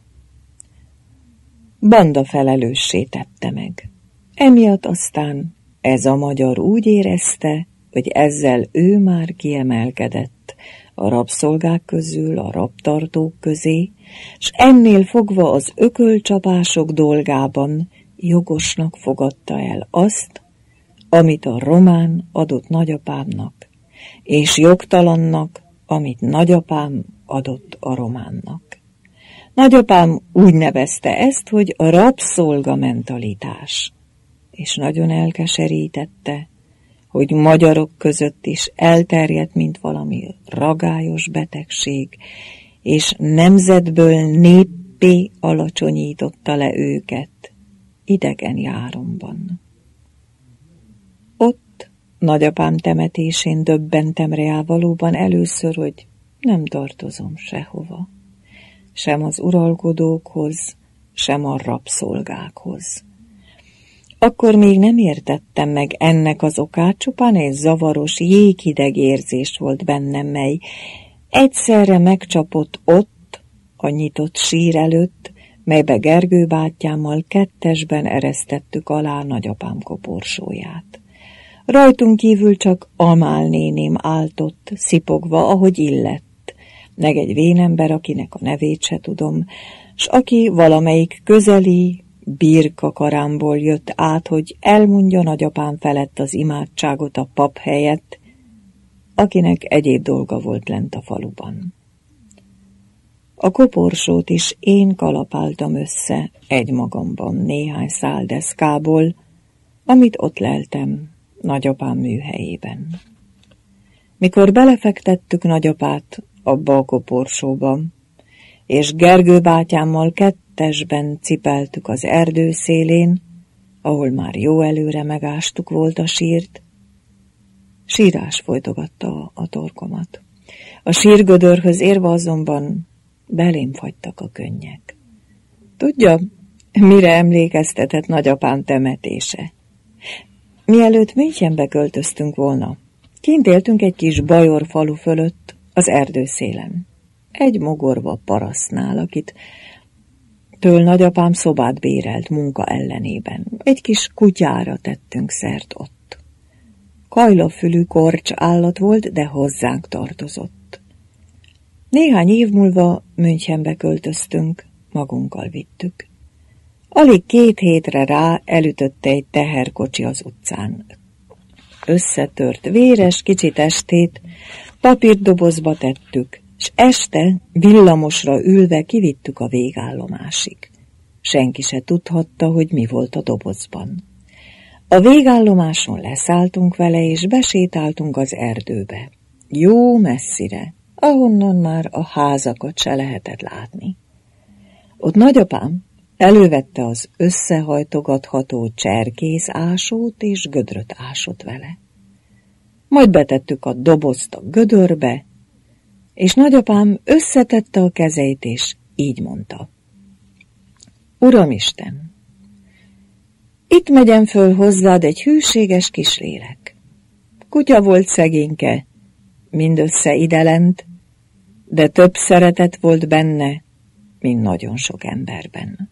Banda felelőssé tette meg. Emiatt aztán ez a magyar úgy érezte, hogy ezzel ő már kiemelkedett a rabszolgák közül, a rabtartók közé, s ennél fogva az ökölcsapások dolgában jogosnak fogadta el azt, amit a román adott nagyapámnak, és jogtalannak, amit nagyapám adott a románnak. Nagyapám úgy nevezte ezt, hogy a rabszolga mentalitás, és nagyon elkeserítette, hogy magyarok között is elterjedt, mint valami ragályos betegség, és nemzetből néppé alacsonyította le őket idegen járomban. Ott, nagyapám temetésén döbbentem rá valóban először, hogy nem tartozom sehova, sem az uralkodókhoz, sem a rabszolgákhoz. Akkor még nem értettem meg ennek az okát, csupán egy zavaros, jéghideg érzés volt bennem, mely egyszerre megcsapott ott, a nyitott sír előtt, melybe Gergő bátyámmal kettesben eresztettük alá nagyapám koporsóját. Rajtunk kívül csak Amál néném állt ott, szipogva, ahogy illett, meg egy vénember, akinek a nevét se tudom, s aki valamelyik közeli birkakarámból jött át, hogy elmondja nagyapám felett az imádságot a pap helyett, akinek egyéb dolga volt lent a faluban. A koporsót is én kalapáltam össze egymagamban néhány szál deszkából, amit ott leltem nagyapám műhelyében. Mikor belefektettük nagyapát abba a koporsóba, és Gergő bátyámmal kettesben cipeltük az erdő szélén, ahol már jó előre megástuk volt a sírt. Sírás folytogatta a torkomat. A sírgödörhöz érve azonban belém fagytak a könnyek. Tudja, mire emlékeztetett nagyapám temetése? Mielőtt Münchenbe költöztünk volna, kint éltünk egy kis bajor falu fölött, az erdőszélen. Egy mogorva parasznál, akit től nagyapám szobát bérelt munka ellenében. Egy kis kutyára tettünk szert ott. Kajlafülű korcs állat volt, de hozzánk tartozott. Néhány év múlva Münchenbe költöztünk, magunkkal vittük. Alig 2 hétre rá elütötte egy teherkocsi az utcán. Összetört, véres kicsi testét papírdobozba tettük, s este villamosra ülve kivittük a végállomásig. Senki se tudhatta, hogy mi volt a dobozban. A végállomáson leszálltunk vele, és besétáltunk az erdőbe. Jó messzire, ahonnan már a házakat se lehetett látni. Ott nagyapám elővette az összehajtogatható cserkészásót, és gödröt ásott vele. Majd betettük a dobozt a gödörbe, és nagyapám összetette a kezeit, és így mondta. Uramisten, itt megyem föl hozzád egy hűséges kislélek. Kutya volt szegényke, mindössze idelent, de több szeretet volt benne, mint nagyon sok emberben.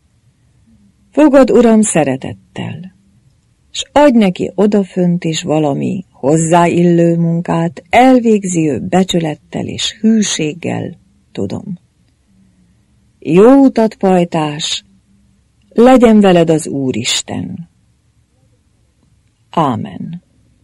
Fogad, Uram, szeretettel, s adj neki odafönt is valami hozzáillő munkát, elvégzi ő becsülettel és hűséggel, tudom. Jó utat, pajtás, legyen veled az Úristen. Ámen.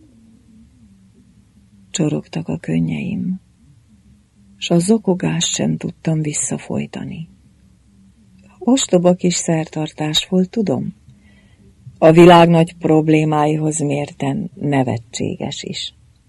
Csorogtak a könnyeim, s a zokogást sem tudtam visszafolytani. Ostoba kis szertartás volt, tudom. A világ nagy problémáihoz mérten nevetséges is.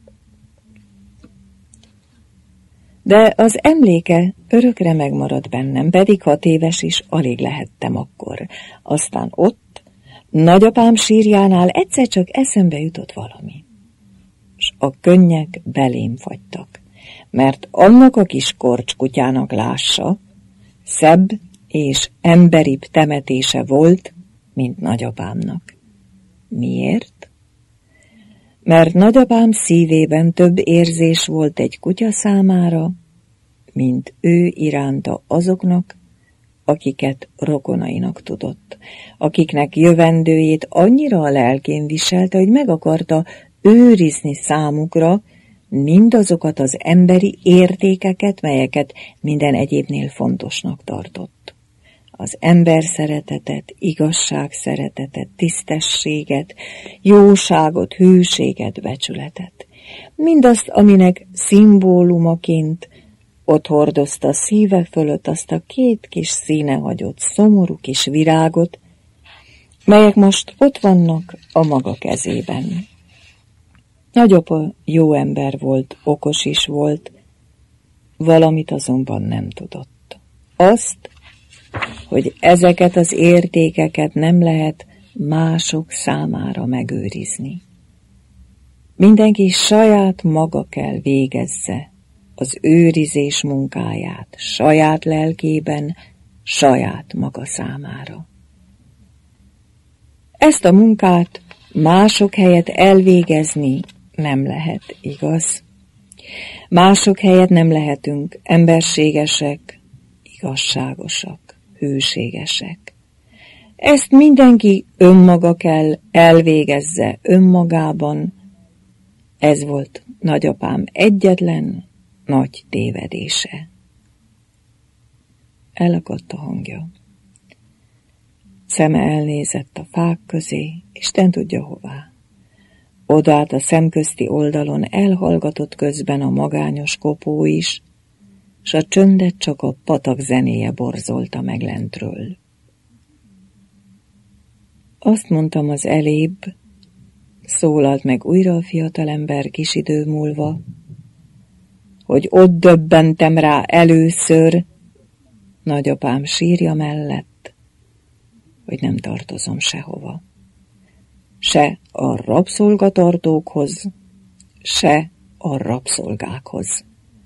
De az emléke örökre megmaradt bennem, pedig 6 éves is alig lehettem akkor. Aztán ott, nagyapám sírjánál egyszer csak eszembe jutott valami. S a könnyek belém fagytak, mert annak a kis korcskutyának lássa, szebb és emberibb temetése volt, mint nagyapámnak. Miért? Mert nagyapám szívében több érzés volt egy kutya számára, mint ő iránta azoknak, akiket rokonainak tudott, akiknek jövendőjét annyira a lelkén viselte, hogy meg akarta őrizni számukra mindazokat az emberi értékeket, melyeket minden egyébnél fontosnak tartott. Az ember szeretetet, igazság szeretetet, tisztességet, jóságot, hűséget, becsületet. Mindazt, aminek szimbólumaként ott hordozta a szíve fölött azt a 2 kis színehagyott, szomorú kis virágot, melyek most ott vannak a maga kezében. Nagyapa jó ember volt, okos is volt, valamit azonban nem tudott. Azt, hogy ezeket az értékeket nem lehet mások számára megőrizni. Mindenki saját maga kell végezze az őrizés munkáját, saját lelkében, saját maga számára. Ezt a munkát mások helyett elvégezni nem lehet, igaz? Mások helyett nem lehetünk emberségesek, igazságosak, hűségesek. Ezt mindenki önmaga kell elvégezze önmagában. Ez volt nagyapám egyetlen nagy tévedése. Elakadt a hangja. Szeme elnézett a fák közé, Isten tudja hová. Odaállt a szemközti oldalon, elhallgatott közben a magányos kopó is, s a csöndet csak a patak zenéje borzolta meg lentről. Azt mondtam az elébb, szólalt meg újra a fiatalember kis idő múlva, hogy ott döbbentem rá először, nagyapám sírja mellett, hogy nem tartozom sehova. se a rabszolgatartókhoz, se a rabszolgákhoz.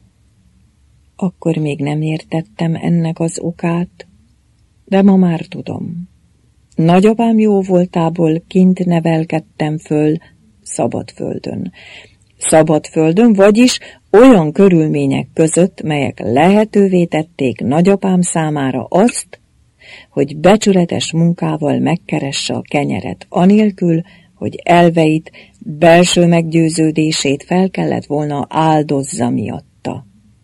Akkor még nem értettem ennek az okát, de ma már tudom. Nagyapám jó voltából kint nevelkedtem föl szabadföldön. Szabadföldön, vagyis olyan körülmények között, melyek lehetővé tették nagyapám számára azt, hogy becsületes munkával megkeresse a kenyeret, anélkül, hogy elveit, belső meggyőződését fel kellett volna áldozza miatta.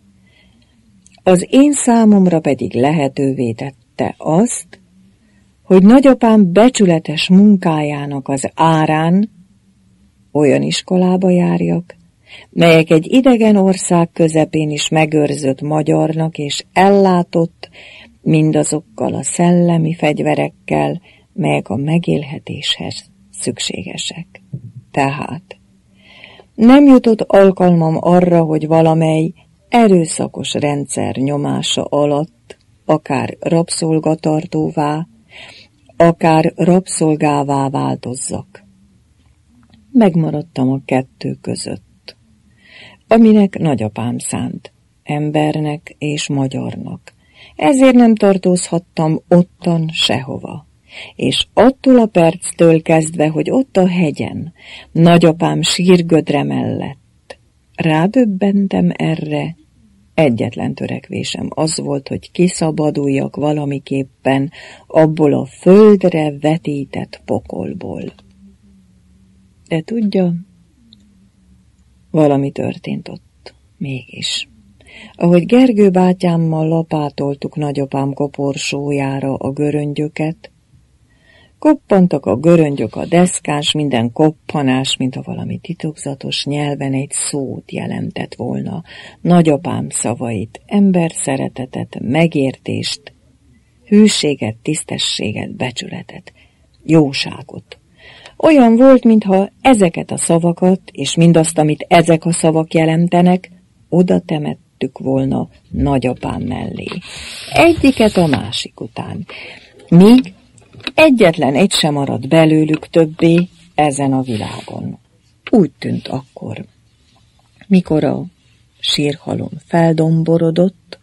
Az én számomra pedig lehetővé tette azt, hogy nagyapám becsületes munkájának az árán olyan iskolába járjak, melyek egy idegen ország közepén is megőrzött magyarnak és ellátott mindazokkal a szellemi fegyverekkel, melyek a megélhetéshez szükségesek. Tehát nem jutott alkalmam arra, hogy valamely erőszakos rendszer nyomása alatt akár rabszolgatartóvá, akár rabszolgává változzak. Megmaradtam a kettő között, aminek nagyapám szánt, embernek és magyarnak. Ezért nem tartózhattam ottan sehova. És attól a perctől kezdve, hogy ott a hegyen, nagyapám sírgödre mellett, rádöbbentem erre, egyetlen törekvésem az volt, hogy kiszabaduljak valamiképpen abból a földre vetített pokolból. De tudja, valami történt ott, mégis. Ahogy Gergő bátyámmal lapátoltuk nagyapám koporsójára a göröngyöket, koppantak a göröngyök a deszkán, s minden koppanás, mint a valami titokzatos nyelven egy szót jelentett volna, nagyapám szavait, emberszeretetet, megértést, hűséget, tisztességet, becsületet, jóságot. Olyan volt, mintha ezeket a szavakat, és mindazt, amit ezek a szavak jelentenek, oda temettük volna nagyapám mellé. Egyiket a másik után. Míg egyetlen egy sem maradt belőlük többé ezen a világon. Úgy tűnt akkor, mikor a sírhalom feldomborodott,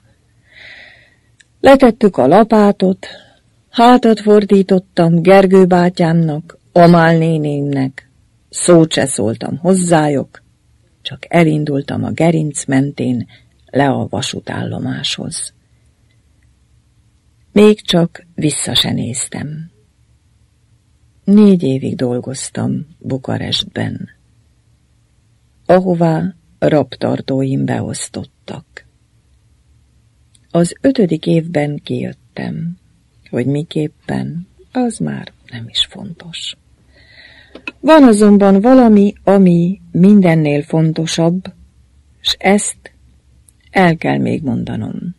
letettük a lapátot, hátat fordítottam Gergő bátyámnak, Amál nénémnek, szót se szóltam hozzájuk, csak elindultam a gerinc mentén le a vasútállomáshoz. Még csak vissza se néztem. 4 évig dolgoztam Bukarestben, ahová rabtartóim beosztottak. Az 5. évben kijöttem, hogy miképpen, az már nem is fontos. Van azonban valami, ami mindennél fontosabb, s ezt el kell még mondanom.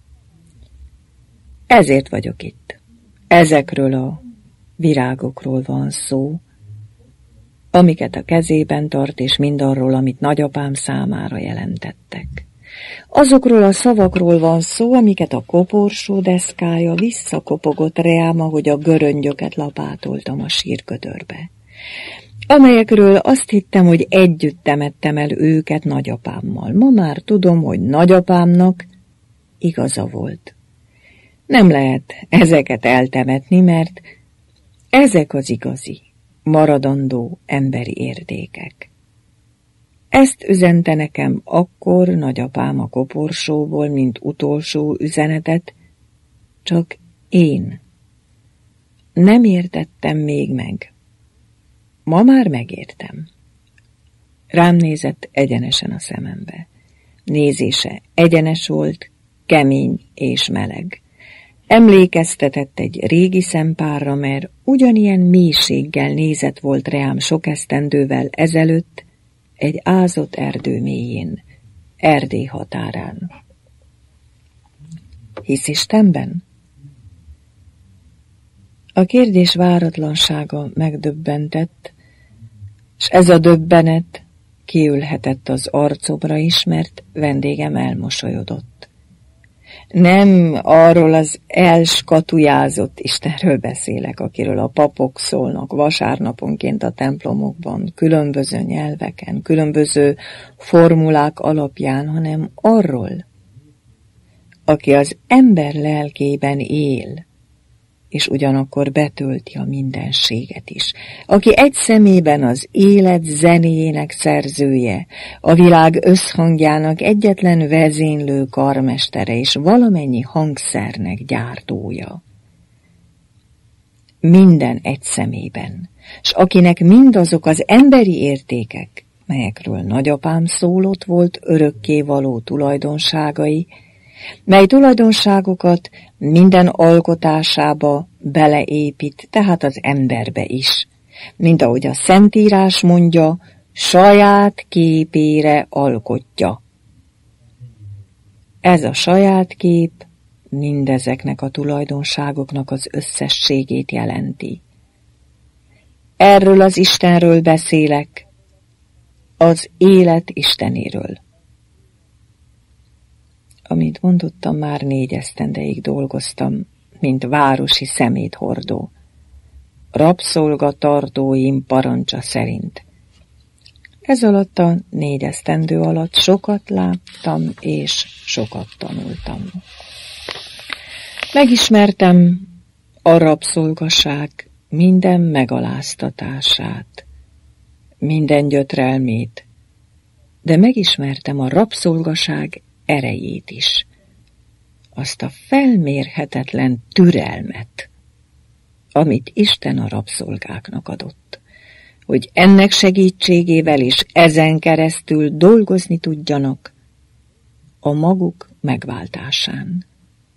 Ezért vagyok itt. Ezekről a virágokról van szó, amiket a kezében tart, és mindarról, amit nagyapám számára jelentettek. Azokról a szavakról van szó, amiket a koporsó deszkája visszakopogott reám, ahogy a göröngyöket lapátoltam a sírgödörbe, amelyekről azt hittem, hogy együtt temettem el őket nagyapámmal. Ma már tudom, hogy nagyapámnak igaza volt. Nem lehet ezeket eltemetni, mert ezek az igazi, maradandó emberi értékek. Ezt üzente nekem akkor nagyapám a koporsóból, mint utolsó üzenetet, csak én nem értettem még meg. Ma már megértem. Rám nézett egyenesen a szemembe. Nézése egyenes volt, kemény és meleg. Emlékeztetett egy régi szempárra, mert ugyanilyen mélységgel nézett volt reám sok esztendővel ezelőtt egy ázott erdő mélyén, Erdély határán. Hisz Istenben? A kérdés váratlansága megdöbbentett, s ez a döbbenet kiülhetett az arcomra is, mert vendégem elmosolyodott. Nem arról az elskatujázott Istenről beszélek, akiről a papok szólnak vasárnaponként a templomokban, különböző nyelveken, különböző formulák alapján, hanem arról, aki az ember lelkében él, és ugyanakkor betölti a mindenséget is, aki egy szemében az élet zenéjének szerzője, a világ összhangjának egyetlen vezénylő karmestere és valamennyi hangszernek gyártója. Minden egy szemében, s akinek mindazok az emberi értékek, melyekről nagyapám szólott, volt örökkévaló tulajdonságai, mely tulajdonságokat minden alkotásába beleépít, tehát az emberbe is, mint ahogy a Szentírás mondja, saját képére alkotja. Ez a saját kép mindezeknek a tulajdonságoknak az összességét jelenti. Erről az Istenről beszélek, az élet Istenéről. Amint mondottam, már 4 esztendeig dolgoztam, mint városi szeméthordó, rabszolgatartóim parancsa szerint. Ez alatt a 4 esztendő alatt sokat láttam és sokat tanultam. Megismertem a rabszolgaság minden megaláztatását, minden gyötrelmét, de megismertem a rabszolgaság erejét is, azt a felmérhetetlen türelmet, amit Isten a rabszolgáknak adott, hogy ennek segítségével és ezen keresztül dolgozni tudjanak a maguk megváltásán.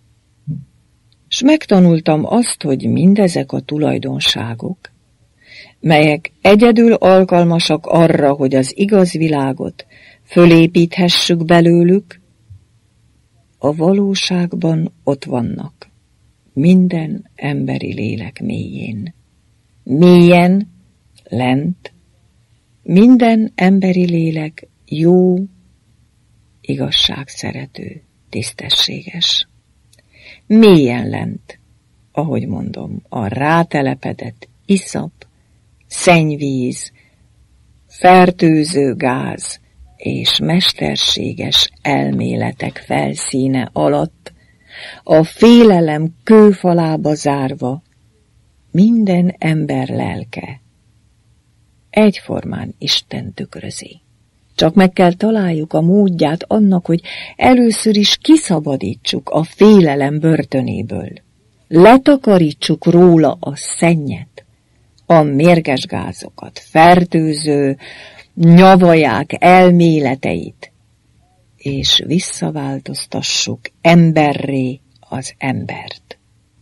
S megtanultam azt, hogy mindezek a tulajdonságok, melyek egyedül alkalmasak arra, hogy az igaz világot fölépíthessük belőlük, a valóságban ott vannak, minden emberi lélek mélyén. Mélyen, lent, minden emberi lélek jó, igazságszerető, tisztességes. Mélyen lent, ahogy mondom, a rátelepedett iszap, szennyvíz, fertőző gáz és mesterséges elméletek felszíne alatt, a félelem kőfalába zárva, minden ember lelke egyformán Isten tükrözi. Csak meg kell találjuk a módját annak, hogy először is kiszabadítsuk a félelem börtönéből. Letakarítsuk róla a szennyet, a mérges gázokat, fertőző nyavaják elméleteit, és visszaváltoztassuk emberré az embert.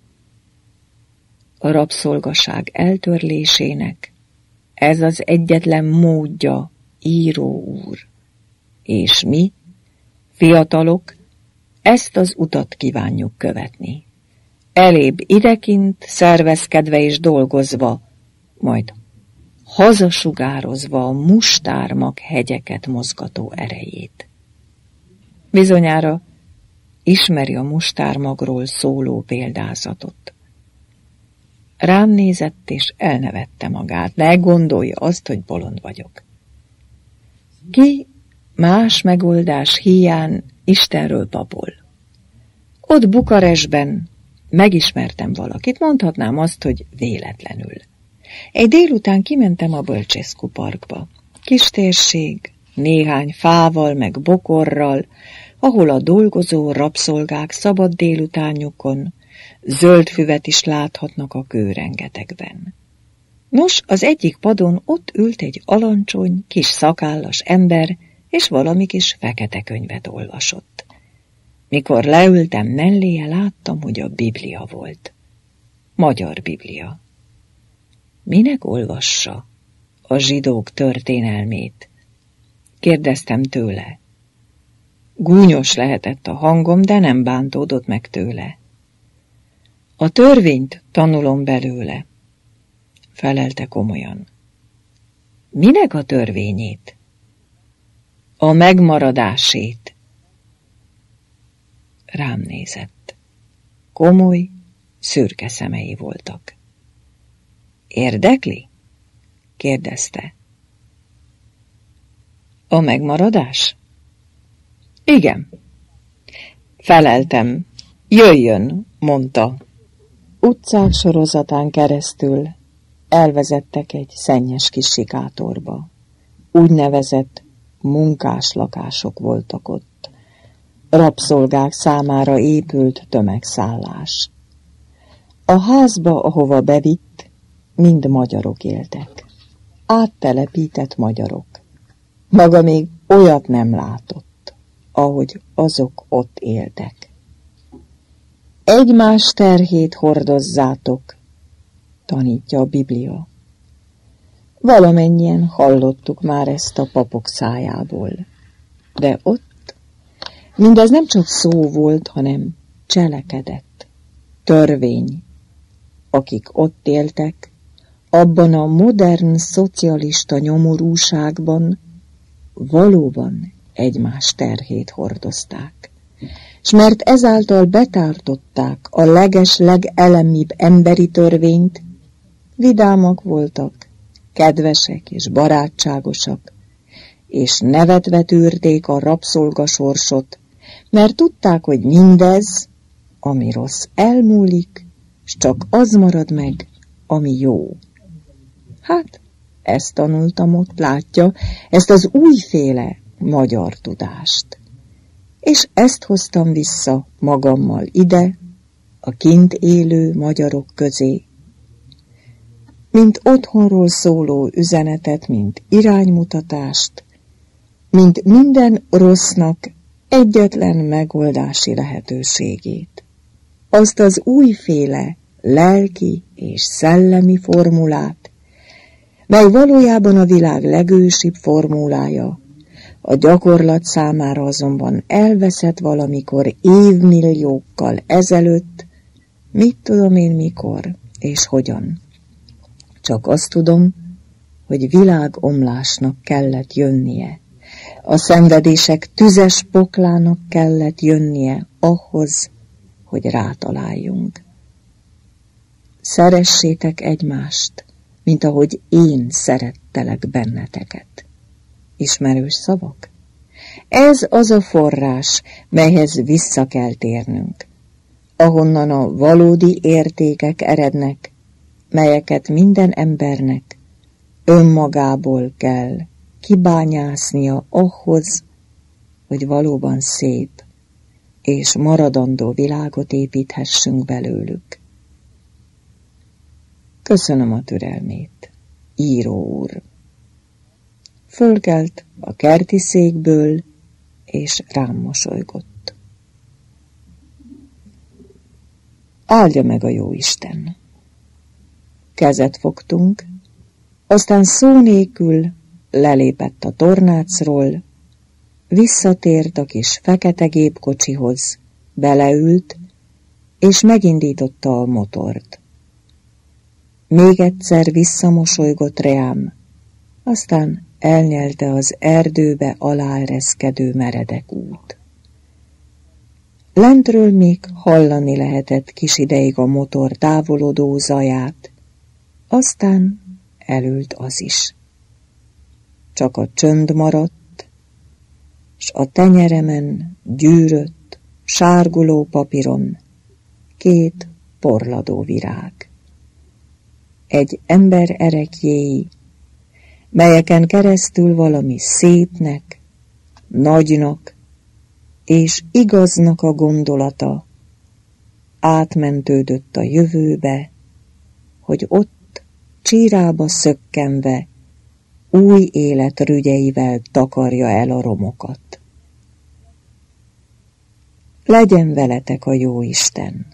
A rabszolgaság eltörlésének ez az egyetlen módja, író úr, és mi, fiatalok, ezt az utat kívánjuk követni. Elébb idekint szervezkedve és dolgozva, majd hazasugározva a mustármag hegyeket mozgató erejét. Bizonyára ismeri a mustármagról szóló példázatot. Rám nézett és elnevette magát, ne gondolja azt, hogy bolond vagyok. Ki más megoldás híján Istenről papol. Ott Bukarestben megismertem valakit, mondhatnám azt, hogy véletlenül. Egy délután kimentem a Bölcséscu parkba. Kis térség, néhány fával meg bokorral, ahol a dolgozó rabszolgák szabad délutánjukon zöld füvet is láthatnak a kőrengetegben. Nos, az egyik padon ott ült egy alancsony, kis szakállas ember, és valami kis fekete könyvet olvasott. Mikor leültem melléje, láttam, hogy a Biblia volt. Magyar Biblia. Minek olvassa a zsidók történelmét? Kérdeztem tőle. Gúnyos lehetett a hangom, de nem bántódott meg tőle. A törvényt tanulom belőle, felelte komolyan. Minek a törvényét? A megmaradásét. rám nézett. Komoly, szürke szemei voltak. Érdekli? kérdezte. A megmaradás? Igen. Feleltem. Jöjjön, mondta. Utcák sorozatán keresztül elvezettek egy szennyes kis sikátorba. Úgynevezett munkás lakások voltak ott. Rabszolgák számára épült tömegszállás. A házba, ahova bevitt, mind magyarok éltek. Áttelepített magyarok. Maga még olyat nem látott, ahogy azok ott éltek. Egymás terhét hordozzátok, tanítja a Biblia. Valamennyien hallottuk már ezt a papok szájából. De ott mindez nem csak szó volt, hanem cselekedet, törvény. Akik ott éltek, abban a modern szocialista nyomorúságban valóban egymás terhét hordozták. S mert ezáltal betartották a legelemibb emberi törvényt, vidámak voltak, kedvesek és barátságosak, és nevetve tűrték a rabszolgasorsot, mert tudták, hogy mindez, ami rossz, elmúlik, s csak az marad meg, ami jó. Hát, ezt tanultam ott, látja, ezt az újféle magyar tudást. És ezt hoztam vissza magammal ide, a kint élő magyarok közé, mint otthonról szóló üzenetet, mint iránymutatást, mint minden rossznak egyetlen megoldási lehetőségét. Azt az újféle lelki és szellemi formulát, mely valójában a világ legősibb formulája, a gyakorlat számára azonban elveszett valamikor évmilliókkal ezelőtt, mit tudom én mikor és hogyan. Csak azt tudom, hogy világomlásnak kellett jönnie, a szenvedések tüzes poklának kellett jönnie ahhoz, hogy rátaláljunk. Szeressétek egymást, mint ahogy én szerettelek benneteket. Ismerős szavak? Ez az a forrás, melyhez vissza kell térnünk, ahonnan a valódi értékek erednek, melyeket minden embernek önmagából kell kibányásznia ahhoz, hogy valóban szép és maradandó világot építhessünk belőlük. Köszönöm a türelmét, író úr. Fölkelt a kerti székből, és rám mosolygott. Áldja meg a jóisten! Kezet fogtunk, aztán szó nélkül lelépett a tornácról, visszatért a kis fekete gépkocsihoz, beleült, és megindította a motort. Még egyszer visszamosolygott rám, aztán elnyelte az erdőbe aláereszkedő meredek út. Lentről még hallani lehetett kis ideig a motor távolodó zaját, aztán elült az is. Csak a csönd maradt, s a tenyeremen gyűrött, sárguló papíron 2 porladó virág. Egy ember ereklyéi, melyeken keresztül valami szépnek, nagynak és igaznak a gondolata átmentődött a jövőbe, hogy ott csírába szökkenve új élet rügyeivel takarja el a romokat. Legyen veletek a jóisten,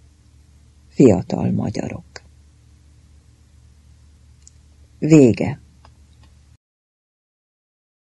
fiatal magyarok! Vége.